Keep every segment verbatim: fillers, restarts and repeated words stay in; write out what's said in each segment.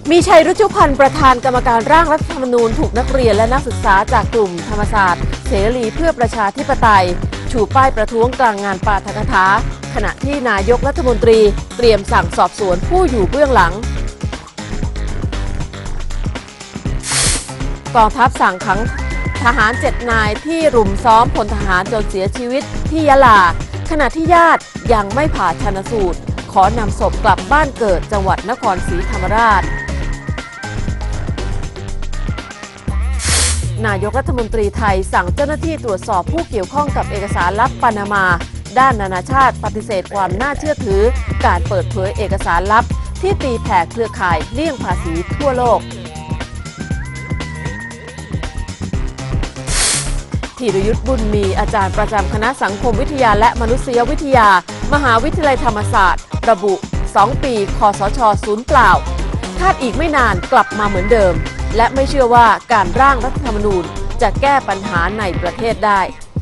มีชัยรุชุพันธ์ประธานกรรมการร่างรัฐธรรมนูญถูกนักเรียนและนักศึกษาจากกลุ่มธรรมศาสตร์เสรีเพื่อประชาธิปไตยชูป้ายประท้วงกลางงานปาฐกถาขณะที่นายกรัฐมนตรีเตรียมสั่งสอบสวนผู้อยู่เบื้องหลังกองทัพสั่งขังทหารเจ็ดนายที่รุมซ้อมพลทหารจนเสียชีวิตที่ยะลาขณะที่ญาติยังไม่ผ่าชันสูตรขอนำศพกลับบ้านเกิดจังหวัดนครศรีธรรมราชนายกรัฐมนตรีไทยสั่งเจ้าหน้าที่ตรวจสอบผู้เกี่ยวข้องกับเอกสารลับปานามาด้านนานาชาติปฏิเสธความน่าเชื่อถือการเปิดเผยเอกสารลับที่ตีแผ่เครือข่ายเลี่ยงภาษีทั่วโลกธีรยุทธบุญมีอาจารย์ประจำคณะสังคมวิทยาและมนุษยวิทยามหาวิทยาลัยธรรมศาสตร์ระบุสองปีคสช.ศูนย์เปล่าคาดอีกไม่นานกลับมาเหมือนเดิมและไม่เชื่อว่าการร่างรัฐธรรมนูญจะแก้ปัญหาในประเทศได้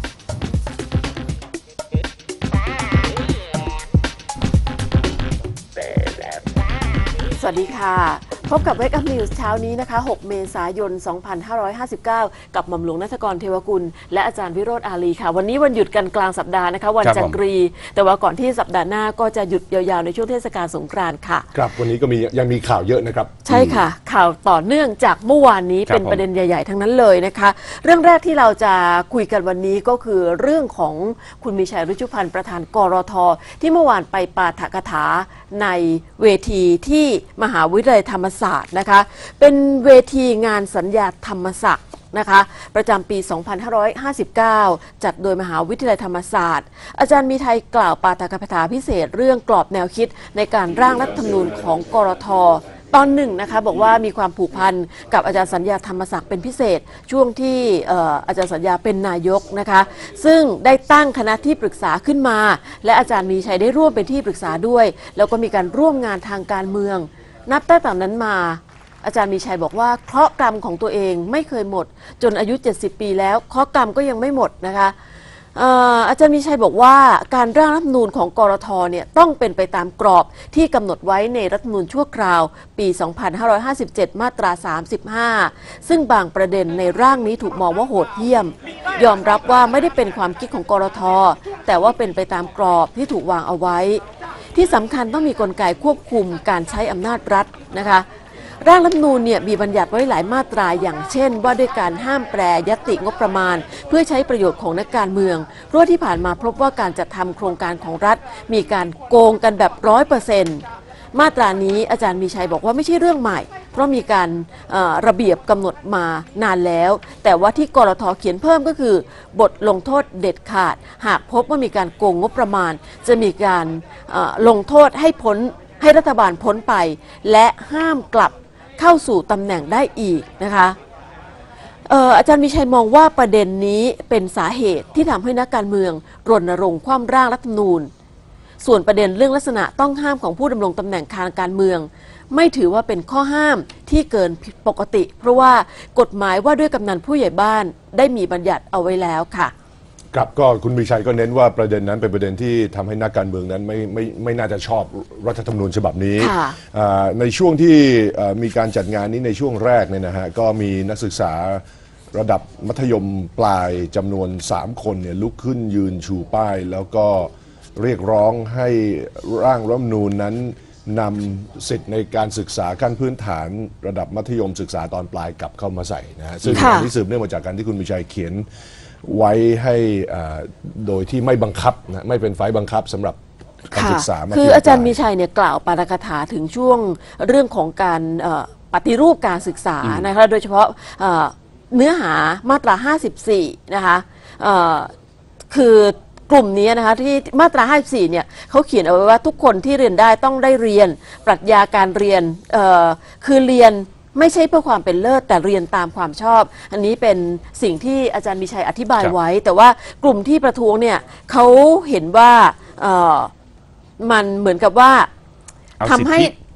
สวัสดีค่ะพบกับ Wake Up News เช้านี้นะคะหกเมษายนสองพันห้าร้อยห้าสิบเก้ากับหม่อมหลวงณัฐกร เทวกุลและอาจารย์วิโรจน์ อาลีค่ะวันนี้วันหยุดกันกลางสัปดาห์นะคะวันจักรีแต่ว่าก่อนที่สัปดาห์หน้าก็จะหยุดยาวๆในช่วงเทศกาลสงกรานต์ค่ะครับวันนี้ก็มียังมีข่าวเยอะนะครับใช่ค่ะข่าวต่อเนื่องจากเมื่อวานนี้เป็นประเด็นใหญ่ๆทั้งนั้นเลยนะคะเรื่องแรกที่เราจะคุยกันวันนี้ก็คือเรื่องของคุณมีชัยรุชุพันธ์ประธานกรท.ที่เมื่อวานไปปาฐกถาในเวทีที่มหาวิทยาลัยธรรมศาสตร์นะคะเป็นเวทีงานสัญญาธรรมศักดิ์นะคะประจำปี สองพันห้าร้อยห้าสิบเก้า จัดโดยมหาวิทยาลัยธรรมศาสตร์อาจารย์มีชัยกล่าวปาฐกถาพิเศษเรื่องกรอบแนวคิดในการร่างรัฐธรรมนูญของกรท.ตอนหนึ่งนะคะบอกว่ามีความผูกพันกับอาจารย์สัญญาธรรมศักดิ์เป็นพิเศษช่วงที่อาจารย์สัญญาเป็นนายกนะคะซึ่งได้ตั้งคณะที่ปรึกษาขึ้นมาและอาจารย์มีชัยได้ร่วมเป็นที่ปรึกษาด้วยแล้วก็มีการร่วมงานทางการเมืองนับตั้งแต่นั้นมาอาจารย์มีชัยบอกว่าเคราะห์กรรมของตัวเองไม่เคยหมดจนอายุเจ็ดสิบปีแล้วเคราะห์กรรมก็ยังไม่หมดนะคะอาจารย์มีชัยบอกว่าการร่างรัฐธรรมนูญของกรท.เนี่ยต้องเป็นไปตามกรอบที่กำหนดไว้ในรัฐธรรมนูญชั่วคราวปี สองพันห้าร้อยห้าสิบเจ็ด มาตรา สามสิบห้า ซึ่งบางประเด็นในร่างนี้ถูกมองว่าโหดเหี้ยมยอมรับว่าไม่ได้เป็นความคิดของกรท.แต่ว่าเป็นไปตามกรอบที่ถูกวางเอาไว้ที่สำคัญต้องมีกลไกควบคุมการใช้อำนาจรัฐนะคะร่างรัฐธรรมนูญเนี่ยมีบัญญัติไว้หลายมาตราอย่างเช่นว่าด้วยการห้ามแปรยติงบประมาณเพื่อใช้ประโยชน์ของนักการเมืองเพราะที่ผ่านมาพบว่าการจัดทำโครงการของรัฐมีการโกงกันแบบร้อยเปอร์เซ็นต์มาตรานี้อาจารย์มีชัยบอกว่าไม่ใช่เรื่องใหม่เพราะมีการระเบียบกำหนดมานานแล้วแต่ว่าที่กรท.เขียนเพิ่มก็คือบทลงโทษเด็ดขาดหากพบว่ามีการโกงงบประมาณจะมีการลงโทษให้พ้นให้รัฐบาลพ้นไปและห้ามกลับเข้าสู่ตำแหน่งได้อีกนะคะเอ่ออาจารย์มีชัยมองว่าประเด็นนี้เป็นสาเหตุที่ทำให้นักการเมืองรณรงค์คว่ำร่างรัฐธรรมนูญส่วนประเด็นเรื่องลักษณะต้องห้ามของผู้ดำรงตำแหน่งทางการเมืองไม่ถือว่าเป็นข้อห้ามที่เกินผิดปกติเพราะว่ากฎหมายว่าด้วยกำนันผู้ใหญ่บ้านได้มีบัญญัติเอาไว้แล้วค่ะครับก็คุณมีชัยก็เน้นว่าประเด็นนั้นเป็นประเด็นที่ทำให้นักการเมืองนั้นไม่ไม่ไม่น่าจะชอบรัฐธรรมนูญฉบับนี้ในช่วงที่มีการจัดงานนี้ในช่วงแรกเนี่ยนะฮะก็มีนักศึกษาระดับมัธยมปลายจำนวนสามคนเนี่ยลุกขึ้นยืนชูป้ายแล้วก็เรียกร้องให้ร่างรัฐธรรมนูญนั้นนำสิทธิในการศึกษาขั้นพื้นฐานระดับมัธยมศึกษาตอนปลายกลับเข้ามาใส่นะฮะซึ่งอันนี้สืบเนื่องมาจากการที่คุณมีชัยเขียนไว้ให้โดยที่ไม่บังคับนะไม่เป็นไฟบังคับสำหรับการศึกษาคืออาจารย์มีชัยเนี่ยกล่าวปาฐกถาถึงช่วงเรื่องของการปฏิรูปการศึกษานะคะโดยเฉพาะเนื้อหามาตราห้าสิบสี่นะคะคือกลุ่มนี้นะคะที่มาตราห้าสิบสี่เนี่ยเขาเขียนเอาไว้ว่าทุกคนที่เรียนได้ต้องได้เรียนปรัชญาการเรียนคือเรียนไม่ใช่เพื่อความเป็นเลิศแต่เรียนตามความชอบอันนี้เป็นสิ่งที่อาจารย์มีชัยอธิบายไว้แต่ว่ากลุ่มที่ประท้วงเนี่ยเขาเห็นว่ามันเหมือนกับว่าทำให้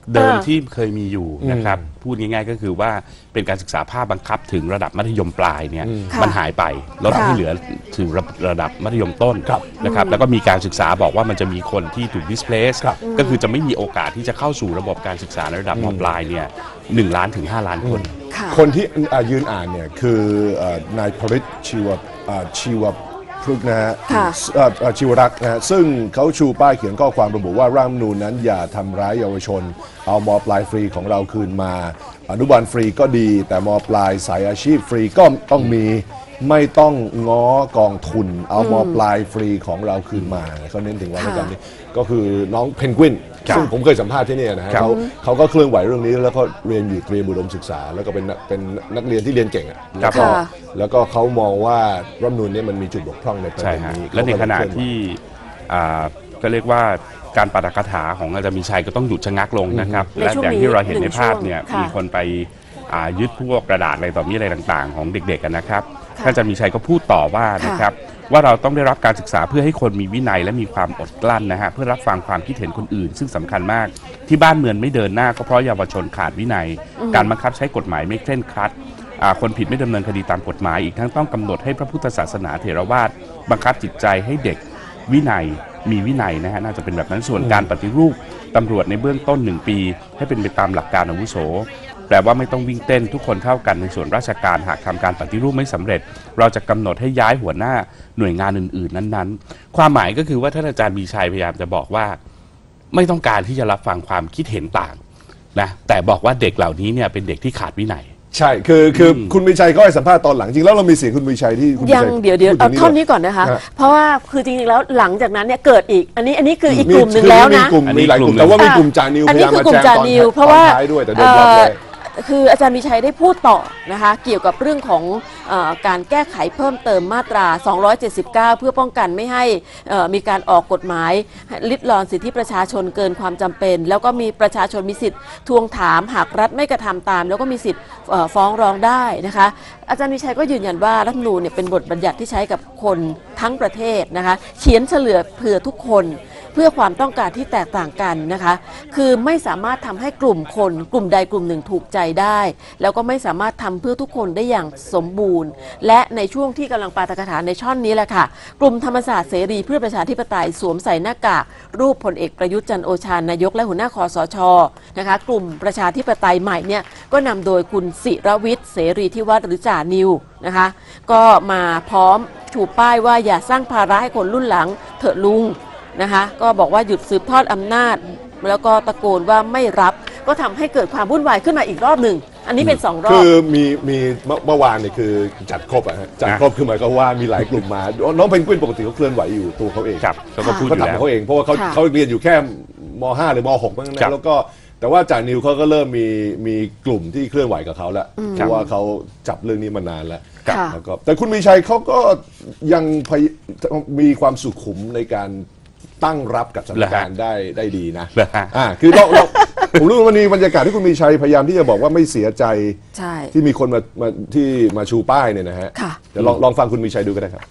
เดิมที่เคยมีอยู่นะครับพูดง่ายๆก็คือว่าเป็นการศึกษาภาคบังคับถึงระดับมัธยมปลายเนี่ยมันหายไปลดให้เหลือถึงระดับมัธยมต้นนะครับแล้วก็มีการศึกษาบอกว่ามันจะมีคนที่ถูก displace ก็คือจะไม่มีโอกาสที่จะเข้าสู่ระบบการศึกษาในระดับม.ปลายเนี่ยหนึ่งล้านถึงห้าล้านคนคนที่ยืนอ่านเนี่ยคือนายพริตชีวชีวพฤกษ์นะฮะชีวรักษ์นะฮะซึ่งเขาชูป้ายเขียนข้อความระบุว่าร่างรัฐธรรมนูญนั้นอย่าทำร้ายเยาวชนเอาม.ปลายฟรีของเราคืนมาอนุบาลฟรีก็ดีแต่ม.ปลายสายอาชีพฟรีก็ต้องมีไม่ต้องง้อกองทุนเอาม.ปลายฟรีของเราคืนมาเขาเน้นถึงว่าในการนี้ก็คือน้องเพนกวินซึ่งผมเคยสัมภาษณ์ที่นี่นะฮะเขาเขาก็เคลื่อนไหวเรื่องนี้แล้วก็เรียนอยู่เตรียมอุดมศึกษาแล้วก็เป็นเป็นนักเรียนที่เรียนเก่งอ่ะแล้วก็แล้วก็เขามองว่ารัฐธรรมนูญนี้มันมีจุดบกพร่องในประเด็นนี้และในขณะที่ก็เรียกว่าการปาฐกถาของอาจารย์มีชัยก็ต้องหยุดชะงักลงนะครับและอย่างที่เราเห็นในภาพเนี่ยมีคนไปยึดพวกกระดาษอะไรต่อมีอะไรต่างๆของเด็กๆกันนะครับท่านอาจารย์มีชัยก็พูดต่อว่านะครับว่าเราต้องได้รับการศึกษาเพื่อให้คนมีวินัยและมีความอดกลั้นนะฮะเพื่อรับฟังความคิดเห็นคนอื่นซึ่งสำคัญมากที่บ้านเมืองไม่เดินหน้าก็เพราะเยาวชนขาดวินัยการบังคับใช้กฎหมายไม่เคร่งครัดคนผิดไม่ดำเนินคดีตามกฎหมายอีกทั้งต้องกำหนดให้พระพุทธศาสนาเถรวาทบังคับจิตใจให้เด็กวินัยมีวินัยนะฮะน่าจะเป็นแบบนั้นส่วนการปฏิรูปตำรวจในเบื้องต้นหนึ่งปีให้เป็นไปตามหลักการอาวุโสแปลว่าไม่ต้องวิ่งเต้นทุกคนเท่ากันในส่วนราชการหากทำการปฏิรูปไม่สำเร็จเราจะกำหนดให้ย้ายหัวหน้าหน่วยงานอื่นๆนั้นๆความหมายก็คือว่าท่านอาจารย์มีชัยพยายามจะบอกว่าไม่ต้องการที่จะรับฟังความคิดเห็นต่างนะแต่บอกว่าเด็กเหล่านี้เนี่ยเป็นเด็กที่ขาดวินัยใช่คือคือคุณมีชัยก็ให้สัมภาษณ์ตอนหลังจริงแล้วเรามีเสียงคุณมีชัยที่ยังเดี๋ยวเดี๋ยวเอาท่อนนี้ก่อนนะคะเพราะว่าคือจริงๆแล้วหลังจากนั้นเนี่ยเกิดอีกอันนี้อันนี้คืออีกกลุ่มหนึ่งแล้วนะมีหลายกลุ่มแต่ว่ามีกลุ่มจานิวพยายามมาแจมตอนท้ายด้วยแต่โดนบล็อกเลยคืออาจารย์มีชัยได้พูดต่อนะคะเกี่ยวกับเรื่องของเอ่อการแก้ไขเพิ่มเติมมาตราสองร้อยเจ็ดสิบเก้าเพื่อป้องกันไม่ให้มีการออกกฎหมายลิดรอนสิทธิประชาชนเกินความจำเป็นแล้วก็มีประชาชนมีสิทธิ์ทวงถามหากรัฐไม่กระทำตามแล้วก็มีสิทธิ์ฟ้องร้องได้นะคะอาจารย์มีชัยก็ยืนยันว่ารัฐธรรมนูญเนี่ยเป็นบทบัญญัติที่ใช้กับคนทั้งประเทศนะคะเขียนเฉลี่ยเผื่อทุกคนเพื่อความต้องการที่แตกต่างกันนะคะคือไม่สามารถทำให้กลุ่มคนกลุ่มใดกลุ่มหนึ่งถูกใจได้แล้วก็ไม่สามารถทำเพื่อทุกคนได้อย่างสมบูรณ์และในช่วงที่กำลังปาฐกถาในช่อนนี้แหละค่ะกลุ่มธรรมศาสตร์เสรีเพื่อประชาธิปไตยสวมใส่หน้ากากรูปพลเอกประยุทธ์จันทร์โอชานายกและหัวหน้าคสช.นะคะกลุ่มประชาธิปไตยใหม่เนี่ยก็นำโดยคุณศิรวิทย์เสรีที่วัดหรือจ่านิวนะคะก็มาพร้อมชูป้ายว่าอย่าสร้างภาระให้คนรุ่นหลังเถอะลุงนะคะก็บอกว่าหยุดสืบทอดอำนาจแล้วก็ตะโกนว่าไม่รับก็ทำให้เกิดความวุ่นวายขึ้นมาอีกรอบหนึ่งอันนี้เป็นสองรอบคือมีมีเมื่อวานเนี่ยคือจัดครบอะฮะจัดครบคือหมายความว่ามีหลายกลุ่มมาน้องเพนกวินปกติเขาเคลื่อนไหวอยู่ตัวเขาเองครับเขาก็พูดอยู่แล้วเขาเองเพราะว่าเขาเขาเรียนอยู่แค่ม.ห้า หรือม.หกบ้างนะแล้วก็แต่ว่าจ่านิวเขาก็เริ่มมีมีกลุ่มที่เคลื่อนไหวกับเขาแล้วเพราะว่าเขาจับเรื่องนี้มานานแล้วแล้วก็แต่คุณมีชัยเขาก็ยังมีความสุขุมในการตั้งรับกับสถานการณ์ได้ได้ดีนะอ่าคือเราผมรู้ว่าวันนี้บรรยากาศที่คุณมีชัยพยายามที่จะบอกว่าไม่เสียใจที่มีคนมามาที่มาชูป้ายเนี่ยนะฮะเดี๋ยวลองลองฟังคุณมีชัยดูก็ได้ครับ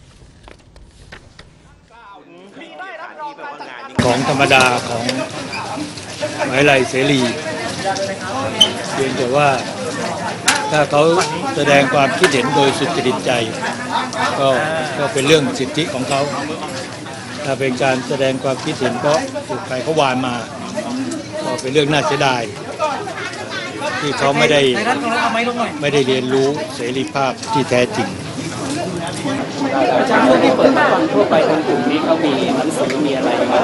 ของธรรมดาของมหาวิทยาลัยเสรีเพียงแต่ว่าถ้าเขาแสดงความคิดเห็นโดยสุจริตใจก็ก็เป็นเรื่องสิทธิของเขาถ้าเป็นการแสดงความคิดเห็นเพราะถูกใครเขาวานมาก็เป็นเรื่องน่าเสียดายที่เขาไม่ได้ไม่ได้เรียนรู้เสรีภาพที่แท้จริงอาจารย์ที่เปิดฟังทั่วไปทางกลุ่มนี้เขามีหนังสือมีอะไรมา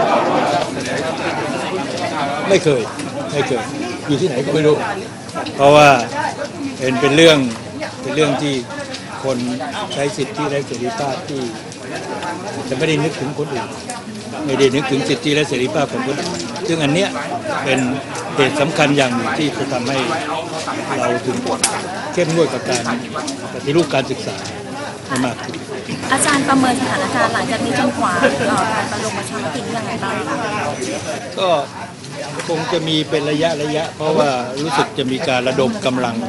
ไม่เคยไม่เคยอยู่ที่ไหนก็ไม่รู้เพราะว่าเป็นเป็นเรื่องเป็นเรื่องที่คนใช้สิทธิและเสรีภาพที่จะไม่ได้นึกถึงคนอื่นไม่ได้นึกถึงสิทธิและเสรีภาพของคนอื่นซึ่งอันเนี้ยเป็นเหตุสำคัญอย่างหนึ่งที่จะทำให้เราถึงเข้มงวดกับการปฏิรูปการศึกษามากขึ้นอาจารย์ประเมินสถานการณ์หลังจากนี้จนกว่าการประลงประชามติยังไงบ้างก็คงจะมีเป็นระยะระยะเพราะว่ารู้สึกจะมีการระดมกำลัง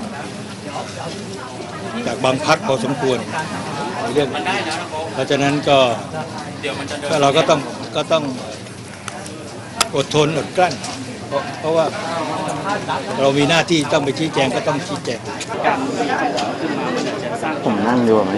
จากบางพรรคพอสมควรในเรื่องเพราะฉะนั้นก็เราก็ต้องก็ต้องอดทนอดกลั้นเพราะเพราะว่าเรามีหน้าที่ต้องไปชี้แจงก็ต้องชี้แจงผมนั่งดูไหม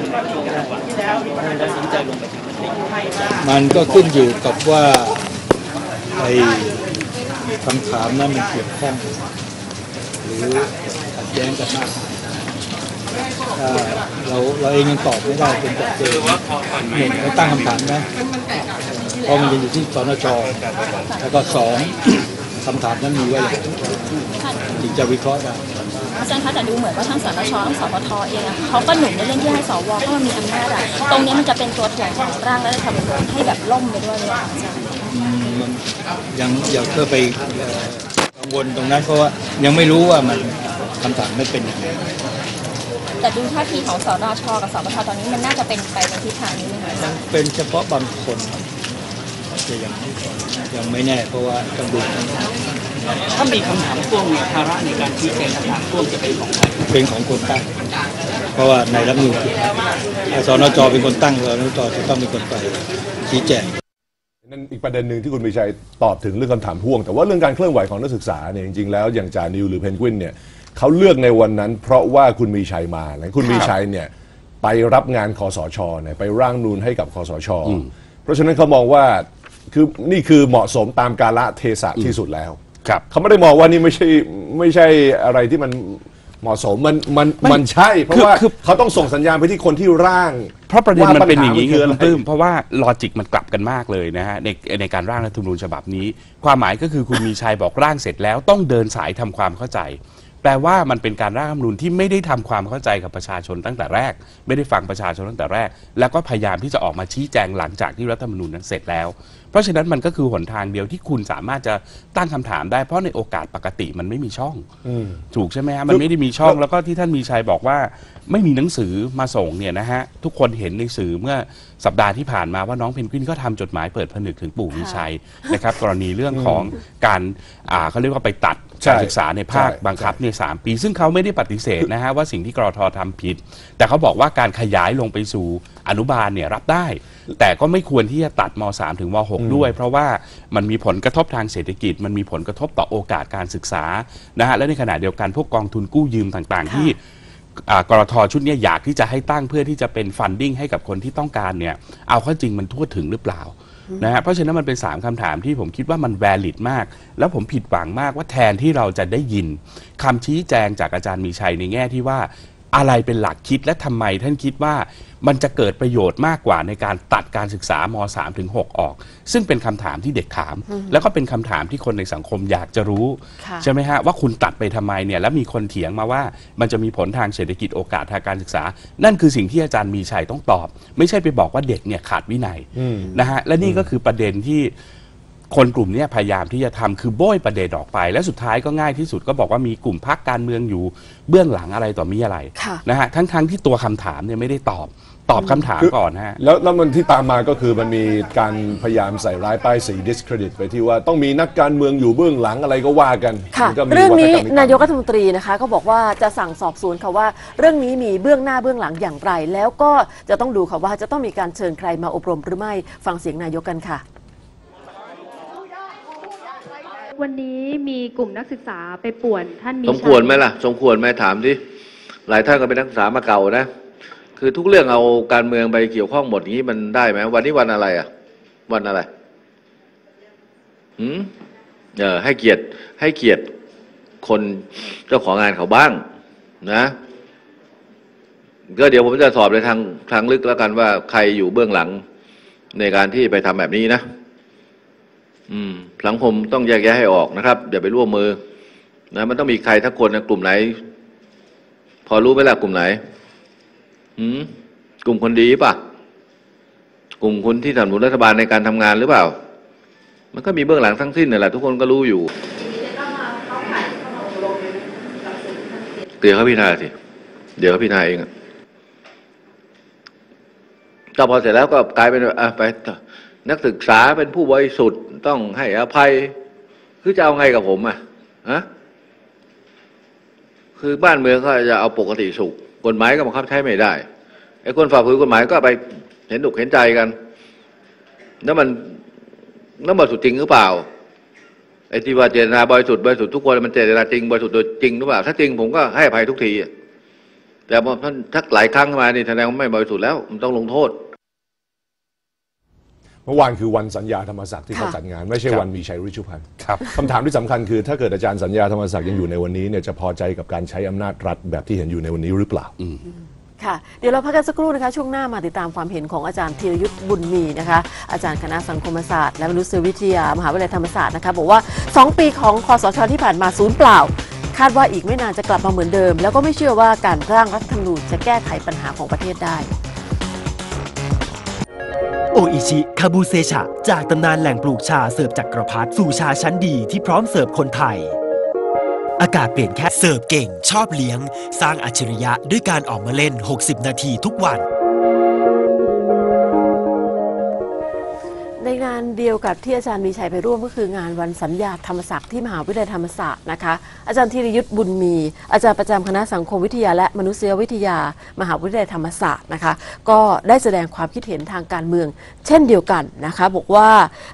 มันก็ขึ้นอยู่กับว่าไอ้คำถามนั้นมันเกี่ยวข้องหรือขัดแย้งกันมากถ้าเราเราเองยังตอบไม่ได้เป็นชัดเจนหนึ่งเราตั้งคำถามนะเพราะมันจะอยู่ที่สนช.แล้วก็สองคำถามนั้นมีไว้อย่างถึงจะวิเคราะห์ได้อาจารย์คะแต่ดูเหมือนว่าทั้งสนชทั้งสปทเองอะเขาก็หนุนในเรื่องที่ให้สวเข้ามามีอำนาจอะตรงนี้มันจะเป็นตัวถ่วงของร่างรัฐธรรมนูญให้แบบล่มไปด้วยเลยอาจารย์ยังอย่าเพื่อไปกังวลตรงนั้นเพราะว่ายังไม่รู้ว่ามันคำถามไม่เป็นยังไงแต่ดูท่าทีของสนชกับสปทตอนนี้มันน่าจะเป็นไปในทิศทางนี้ไหมคะเป็นเฉพาะบางคนจะยังยังไม่แน่เพราะว่าต้องดูถ้ามีคำถามพ่วงเนี่ยภาระในการชี้แจงคำถามพ่วงจะเป็นของใครเป็นของคนตั้งเพราะว่าในรัฐธรรมนูญสนชเป็นคนตั้งสนชจะต้องเป็นคนไปชี้แจงนั่นอีกประเด็นหนึ่งที่คุณมีชัยตอบถึงเรื่องคำถามพ่วงแต่ว่าเรื่องการเคลื่อนไหวของนักศึกษาเนี่ยจริงๆแล้วอย่างจานิวหรือเพนกวินเนี่ยเขาเลือกในวันนั้นเพราะว่าคุณมีชัยมาและคุณมีชัยเนี่ยไปรับงานคสชเนี่ยไปร่างนูนให้กับคสชเพราะฉะนั้นเขามองว่าคือนี่คือเหมาะสมตามกาลเทศะที่สุดแล้วเขาไม่ได้มองว่านี่ไม่ใช่ไม่ใช่อะไรที่มันเหมาะสมมันมันมันใช่เพราะว่าเขาต้องส่งสัญญาณไปที่คนที่ร่างเพราะประเด็นมันเป็นอย่างนี้คือตื้มเพราะว่าลอจิกมันกลับกันมากเลยนะฮะในในการร่างรัฐธรรมนูญฉบับนี้ความหมายก็คือคุณมีชัยบอกร่างเสร็จแล้วต้องเดินสายทำความเข้าใจแปลว่ามันเป็นการร่างรัฐธรรมนูญที่ไม่ได้ทำความเข้าใจกับประชาชนตั้งแต่แรกไม่ได้ฟังประชาชนตั้งแต่แรกแล้วก็พยายามที่จะออกมาชี้แจงหลังจากที่รัฐธรรมนูญนั้นเสร็จแล้วเพราะฉะนั้นมันก็คือหนทางเดียวที่คุณสามารถจะตั้งคำถามได้เพราะในโอกาสปกติมันไม่มีช่องถูกใช่ไหมฮะมันไม่ได้มีช่องแล้วก็ที่ท่านมีชัยบอกว่าไม่มีหนังสือมาส่งเนี่ยนะฮะทุกคนเห็นในสื่อเมื่อสัปดาห์ที่ผ่านมาว่าน้องเพนกวินก็ทำจดหมายเปิดผนึกถึงปู่มีชัยนะครับกรณีเรื่องของการเขาเรียกว่าไปตัดการศึกษาในภาคบังคับในสามปีซึ่งเขาไม่ได้ปฏิเสธนะฮะว่าสิ่งที่กรท.ทำผิดแต่เขาบอกว่าการขยายลงไปสู่อนุบาลเนี่ยรับได้แต่ก็ไม่ควรที่จะตัดม.สาม ถึงม.หก ด้วยเพราะว่ามันมีผลกระทบทางเศรษฐกิจมันมีผลกระทบต่อโอกาสการศึกษานะฮะและในขณะเดียวกันพวกกองทุนกู้ยืมต่างๆที่กรท.ชุดนี้อยากที่จะให้ตั้งเพื่อที่จะเป็นฟันดิ้งให้กับคนที่ต้องการเนี่ยเอาเข้าจริงมันทั่วถึงหรือเปล่านะฮะเพราะฉะนั้นมันเป็นสามคำถามที่ผมคิดว่ามัน valid มากแล้วผมผิดหวังมากว่าแทนที่เราจะได้ยินคำชี้แจงจากอาจารย์มีชัยในแง่ที่ว่าอะไรเป็นหลักคิดและทำไมท่านคิดว่ามันจะเกิดประโยชน์มากกว่าในการตัดการศึกษาม.สาม ถึง หก ออกซึ่งเป็นคำถามที่เด็กถามแล้วก็เป็นคำถามที่คนในสังคมอยากจะรู้ใช่ไหมฮะว่าคุณตัดไปทำไมเนี่ยแล้วมีคนเถียงมาว่ามันจะมีผลทางเศรษฐกิจโอกาสทางการศึกษานั่นคือสิ่งที่อาจารย์มีชัยต้องตอบไม่ใช่ไปบอกว่าเด็กเนี่ยขาดวินัยนะฮะและนี่ก็คือประเด็นที่คนกลุ่มนี้พยายามที่จะทำคือโบยประเด็นออกไปและสุดท้ายก็ง่ายที่สุดก็บอกว่ามีกลุ่มพรรคการเมืองอยู่เบื้องหลังอะไรต่อมีอะไรนะฮะทั้งๆที่ตัวคำถามเนี่ยไม่ได้ตอบตอบคำถามก่อนฮะแล้วแล้วมันที่ตามมาก็คือมันมีการพยายามใส่ร้ายป้ายสี discredit ไปที่ว่าต้องมีนักการเมืองอยู่เบื้องหลังอะไรก็ว่ากันเรื่องนี้นายกรัฐมนตรีนะคะก็บอกว่าจะสั่งสอบสวนค่ะว่าเรื่องนี้มีเบื้องหน้าเบื้องหลังอย่างไรแล้วก็จะต้องดูค่ะว่าจะต้องมีการเชิญใครมาอบรมหรือไม่ฟังเสียงนายกกันค่ะวันนี้มีกลุ่มนักศึกษาไปป่วนท่านมีสมควรไหมล่ะสมควรไหมถามดิหลายท่านก็เป็นนักศึกษามาเก่านะคือทุกเรื่องเอาการเมืองไปเกี่ยวข้องหมดอย่างนี้มันได้ไหมวันนี้วันอะไรอ่ะวันอะไรหืมเออให้เกียรติให้เกียรติคนเจ้าของงานเขาบ้างนะก็เดี๋ยวผมจะสอบในทางทางลึกแล้วกันว่าใครอยู่เบื้องหลังในการที่ไปทำแบบนี้นะอืมสังคมต้องแยกแยะให้ออกนะครับอย่าไปร่วมมือนะมันต้องมีใครทั้งคนนะกลุ่มไหนพอรู้ไหมล่ะกลุ่มไหนหืมกลุ่มคนดีป่ะกลุ่มคนที่สนับสนุนรัฐบาลในการทำงานหรือเปล่ามันก็มีเบื้องหลังทั้งสิ้นนั่นแหละทุกคนก็รู้อยู่เดี๋ยวเขาพิจารณาสิเดี๋ยวเขาพิจารณาเองอ่ะก็พอเสร็จแล้วก็กลายเป็นอ่ะไปนักศึกษาเป็นผู้บริสุทธิ์ต้องให้อภัยคือจะเอาไงกับผมอ่ะฮะคือบ้านเมืองก็จะเอาปกติสุขกฎหมายก็บังคับใช้ไม่ได้ไอ้คนฝ่าฝืนกฎหมายก็ไปเห็นอกเห็นใจกันแล้วมันแล้วมันสุดจริงหรือเปล่าไอ้ที่ว่าเจตนาบริสุทธิ์บริสุทธิ์ทุกคนมันเจตนาจริงบริสุทธิ์โดยจริงหรือเปล่าถ้าจริงผมก็ให้อภัยทุกทีแต่พอท่านทักหลายครั้งมานี่แสดงว่าไม่บริสุทธิ์แล้วมันต้องลงโทษเมื่อวานคือวันสัญญาธรรมศักดิ์ที่เขาจัดงานไม่ใช่วันมีชัยฤชุพันธ์คำถามที่สำคัญคือถ้าเกิดอาจารย์สัญญาธรรมศักดิ์ยังอยู่ในวันนี้เนี่ยจะพอใจกับการใช้อำนาจรัฐแบบที่เห็นอยู่ในวันนี้หรือเปล่าค่ะเดี๋ยวเราพักกันสักครู่นะคะช่วงหน้ามาติดตามความเห็นของอาจารย์ธีรยุทธ์บุญมีนะคะอาจารย์คณะสังคมศาสตร์และมนุษยวิทยามหาวิทยาลัยธรรมศาสตร์นะคะบอกว่าสองปีของคสช.ที่ผ่านมาสูญเปล่าคาดว่าอีกไม่นานจะกลับมาเหมือนเดิมแล้วก็ไม่เชื่อว่าการร่างรัฐธรรมนูญจะแก้ไขปัญหาของประเทศได้โออิชิคาบูเซชะจากตำนานแหล่งปลูกชาเสิร์ฟจักรพรรดิสู่ชาชั้นดีที่พร้อมเสิร์ฟคนไทยอากาศเปลี่ยนแค่เสิร์ฟเก่งชอบเลี้ยงสร้างอัจฉริยะด้วยการออกมาเล่นหกสิบนาทีทุกวันในงานเดียวกับที่อาจารย์มีชัยไปร่วมก็คืองานวันสัญญาธรรมศักดิ์ที่มหาวิทยาลัยธรรมศาสตร์นะคะอาจารย์ธีรยุทธ์บุญมีอาจารย์ประจำคณะสังคมวิทยาและมนุษยวิทยามหาวิทยาลัยธรรมศาสตร์นะคะก็ได้แสดงความคิดเห็นทางการเมืองเช่นเดียวกันนะคะบอกว่า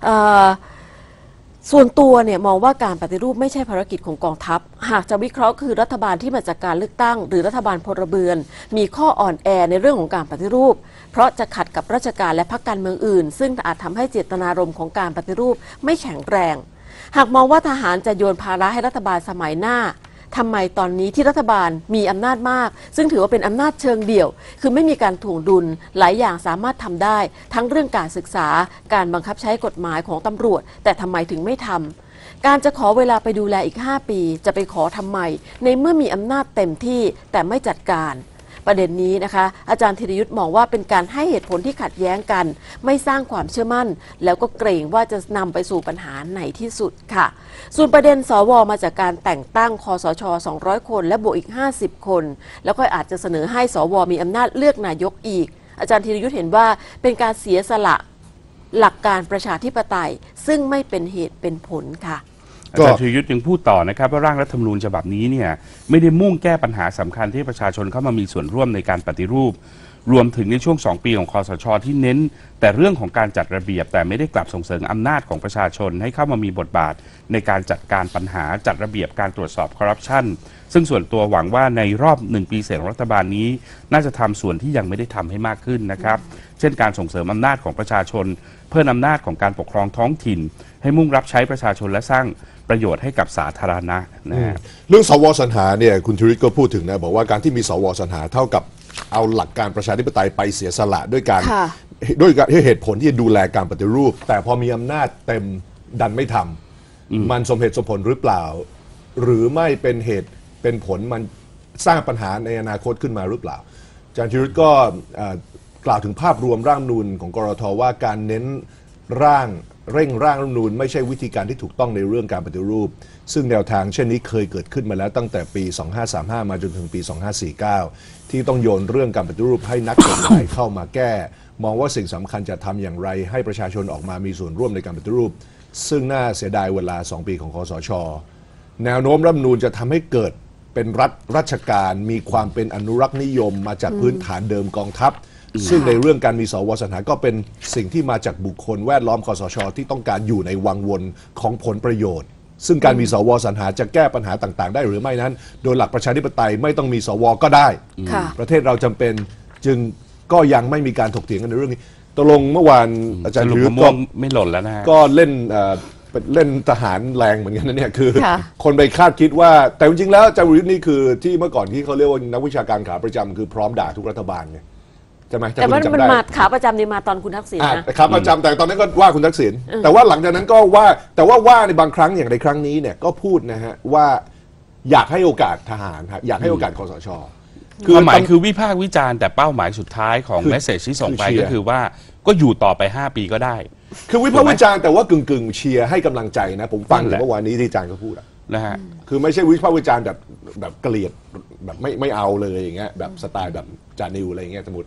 ส่วนตัวเนี่ยมองว่าการปฏิรูปไม่ใช่ภารกิจของกองทัพหากจะวิเคราะห์คือรัฐบาลที่มาจากการเลือกตั้งหรือรัฐบาลพลเรือนมีข้ออ่อนแอในเรื่องของการปฏิรูปเพราะจะขัดกับราชการและพรรคการเมืองอื่นซึ่งอาจทำให้เจตนารมณ์ของการปฏิรูปไม่แข็งแรงหากมองว่าทหารจะโยนภาระให้รัฐบาลสมัยหน้าทำไมตอนนี้ที่รัฐบาลมีอำนาจมากซึ่งถือว่าเป็นอำนาจเชิงเดี่ยวคือไม่มีการถ่วงดุลหลายอย่างสามารถทำได้ทั้งเรื่องการศึกษาการบังคับใช้กฎหมายของตำรวจแต่ทำไมถึงไม่ทำการจะขอเวลาไปดูแลอีกห้าปีจะไปขอทำไมในเมื่อมีอำนาจเต็มที่แต่ไม่จัดการประเด็นนี้นะคะอาจารย์ธีรยุทธ์มองว่าเป็นการให้เหตุผลที่ขัดแย้งกันไม่สร้างความเชื่อมั่นแล้วก็เกรงว่าจะนำไปสู่ปัญหาในที่สุดค่ะส่วนประเด็นสวมาจากการแต่งตั้งคสช.สองร้อยคนและบวกอีกห้าสิบคนแล้วก็อาจจะเสนอให้สวมีอำนาจเลือกนายกอีกอาจารย์ธีรยุทธ์เห็นว่าเป็นการเสียสละหลักการประชาธิปไตยซึ่งไม่เป็นเหตุเป็นผลค่ะอาจารย์ธีรยุทธ์ยังพูดต่อนะครับว่าร่างรัฐธรรมนูญฉบับนี้เนี่ยไม่ได้มุ่งแก้ปัญหาสำคัญที่ประชาชนเข้ามามีส่วนร่วมในการปฏิรูปรวมถึงในช่วงสองปีของคสช.ที่เน้นแต่เรื่องของการจัดระเบียบแต่ไม่ได้กลับส่งเสริมอำนาจของประชาชนให้เข้ามามีบทบาทในการจัดการปัญหาจัดระเบียบการตรวจสอบคอร์รัปชันซึ่งส่วนตัวหวังว่าในรอบหนึ่งปีเศษของรัฐบาลนี้น่าจะทำส่วนที่ยังไม่ได้ทำให้มากขึ้นนะครับเช่นการส่งเสริมอำนาจของประชาชนเพิ่มอำนาจของการปกครองท้องถิ่นให้มุ่งรับใช้ประชาชนและสร้างประโยชน์ให้กับสาธารณะนะฮะเรื่องสวสรรหาเนี่ยคุณธีรยุทธ์ก็พูดถึงนะบอกว่าการที่มีสวสรรหาเท่ากับเอาหลักการประชาธิปไตยไปเสียสละด้วยการด้วยเหตุผลที่จะดูแลการปฏิรูปแต่พอมีอำนาจเต็มดันไม่ทำมันสมเหตุสมผลหรือเปล่าหรือไม่เป็นเหตุเป็นผลมันสร้างปัญหาในอนาคตขึ้นมาหรือเปล่าอาจารย์ธีรยุทธ์ก็กล่าวถึงภาพรวมร่างรัฐธรรมนูญของกรท.ว่าการเน้นร่างเร่งร่างรัฐธรรมนูญไม่ใช่วิธีการที่ถูกต้องในเรื่องการปฏิรูปซึ่งแนวทางเช่นนี้เคยเกิดขึ้นมาแล้วตั้งแต่ปีสองห้าสามห้ามาจนถึงปีสองห้าสี่เก้าที่ต้องโยนเรื่องการปฏิรูปให้นักกฎหมายเข้ามาแก้มองว่าสิ่งสำคัญจะทำอย่างไรให้ประชาชนออกมามีส่วนร่วมในการปฏิรูปซึ่งน่าเสียดายเวลาสองปีของคสช.แนวโน้มรัฐธรรมนูญจะทำให้เกิดเป็นรัฐราชการมีความเป็นอนุรักษ์นิยมมาจากพื้นฐานเดิมกองทัพซึ่งในเรื่องการมีสวสรรหาก็เป็นสิ่งที่มาจากบุคคลแวดล้อมคสช.ที่ต้องการอยู่ในวังวนของผลประโยชน์ซึ่งการมีสวสรรหาจะแก้ปัญหาต่างๆได้หรือไม่นั้นโดยหลักประชาธิปไตยไม่ต้องมีสวก็ได้ประเทศเราจำเป็นจึงก็ยังไม่มีการถกเถียงกันในเรื่องนี้ตกลงเมื่อวานอาจารย์ธีรยุทธ์ก็ไม่หล่นแล้วนะฮะก็เล่นเล่นทหารแรงเหมือนกันนะเนี่ยคือคนไปคาดคิดว่าแต่จริงๆแล้วอาจารย์ธีรยุทธ์นี่คือที่เมื่อก่อนที่เขาเรียกว่านักวิชาการขาประจำคือพร้อมด่าทุกรัฐบาลไงแต่มันมันมาขาประจำนี่มาตอนคุณทักษิณนะขาประจำแต่ตอนนั้นก็ว่าคุณทักษิณแต่ว่าหลังจากนั้นก็ว่าแต่ว่าว่าในบางครั้งอย่างในครั้งนี้เนี่ยก็พูดนะฮะว่าอยากให้โอกาสทหารครับอยากให้โอกาสคสช. คือหมายคือวิพากษ์วิจารณ์แต่เป้าหมายสุดท้ายของเมสเซจที่ส่งไปก็คือว่าก็อยู่ต่อไปห้าปีก็ได้คือวิพากษ์วิจารณ์แต่ว่ากึ่งกึ่งเชียร์ให้กำลังใจนะผมฟังเมื่อวานนี้ที่อาจารย์ก็พูดนะฮะคือไม่ใช่วิพากษ์วิจารณ์แบบแบบเกลียดแบบไม่ไม่เอาเลยอย่างเงี้ยแบบสไตล์แบบจานิวอะไรอย่างเงี้ยสมมตินะ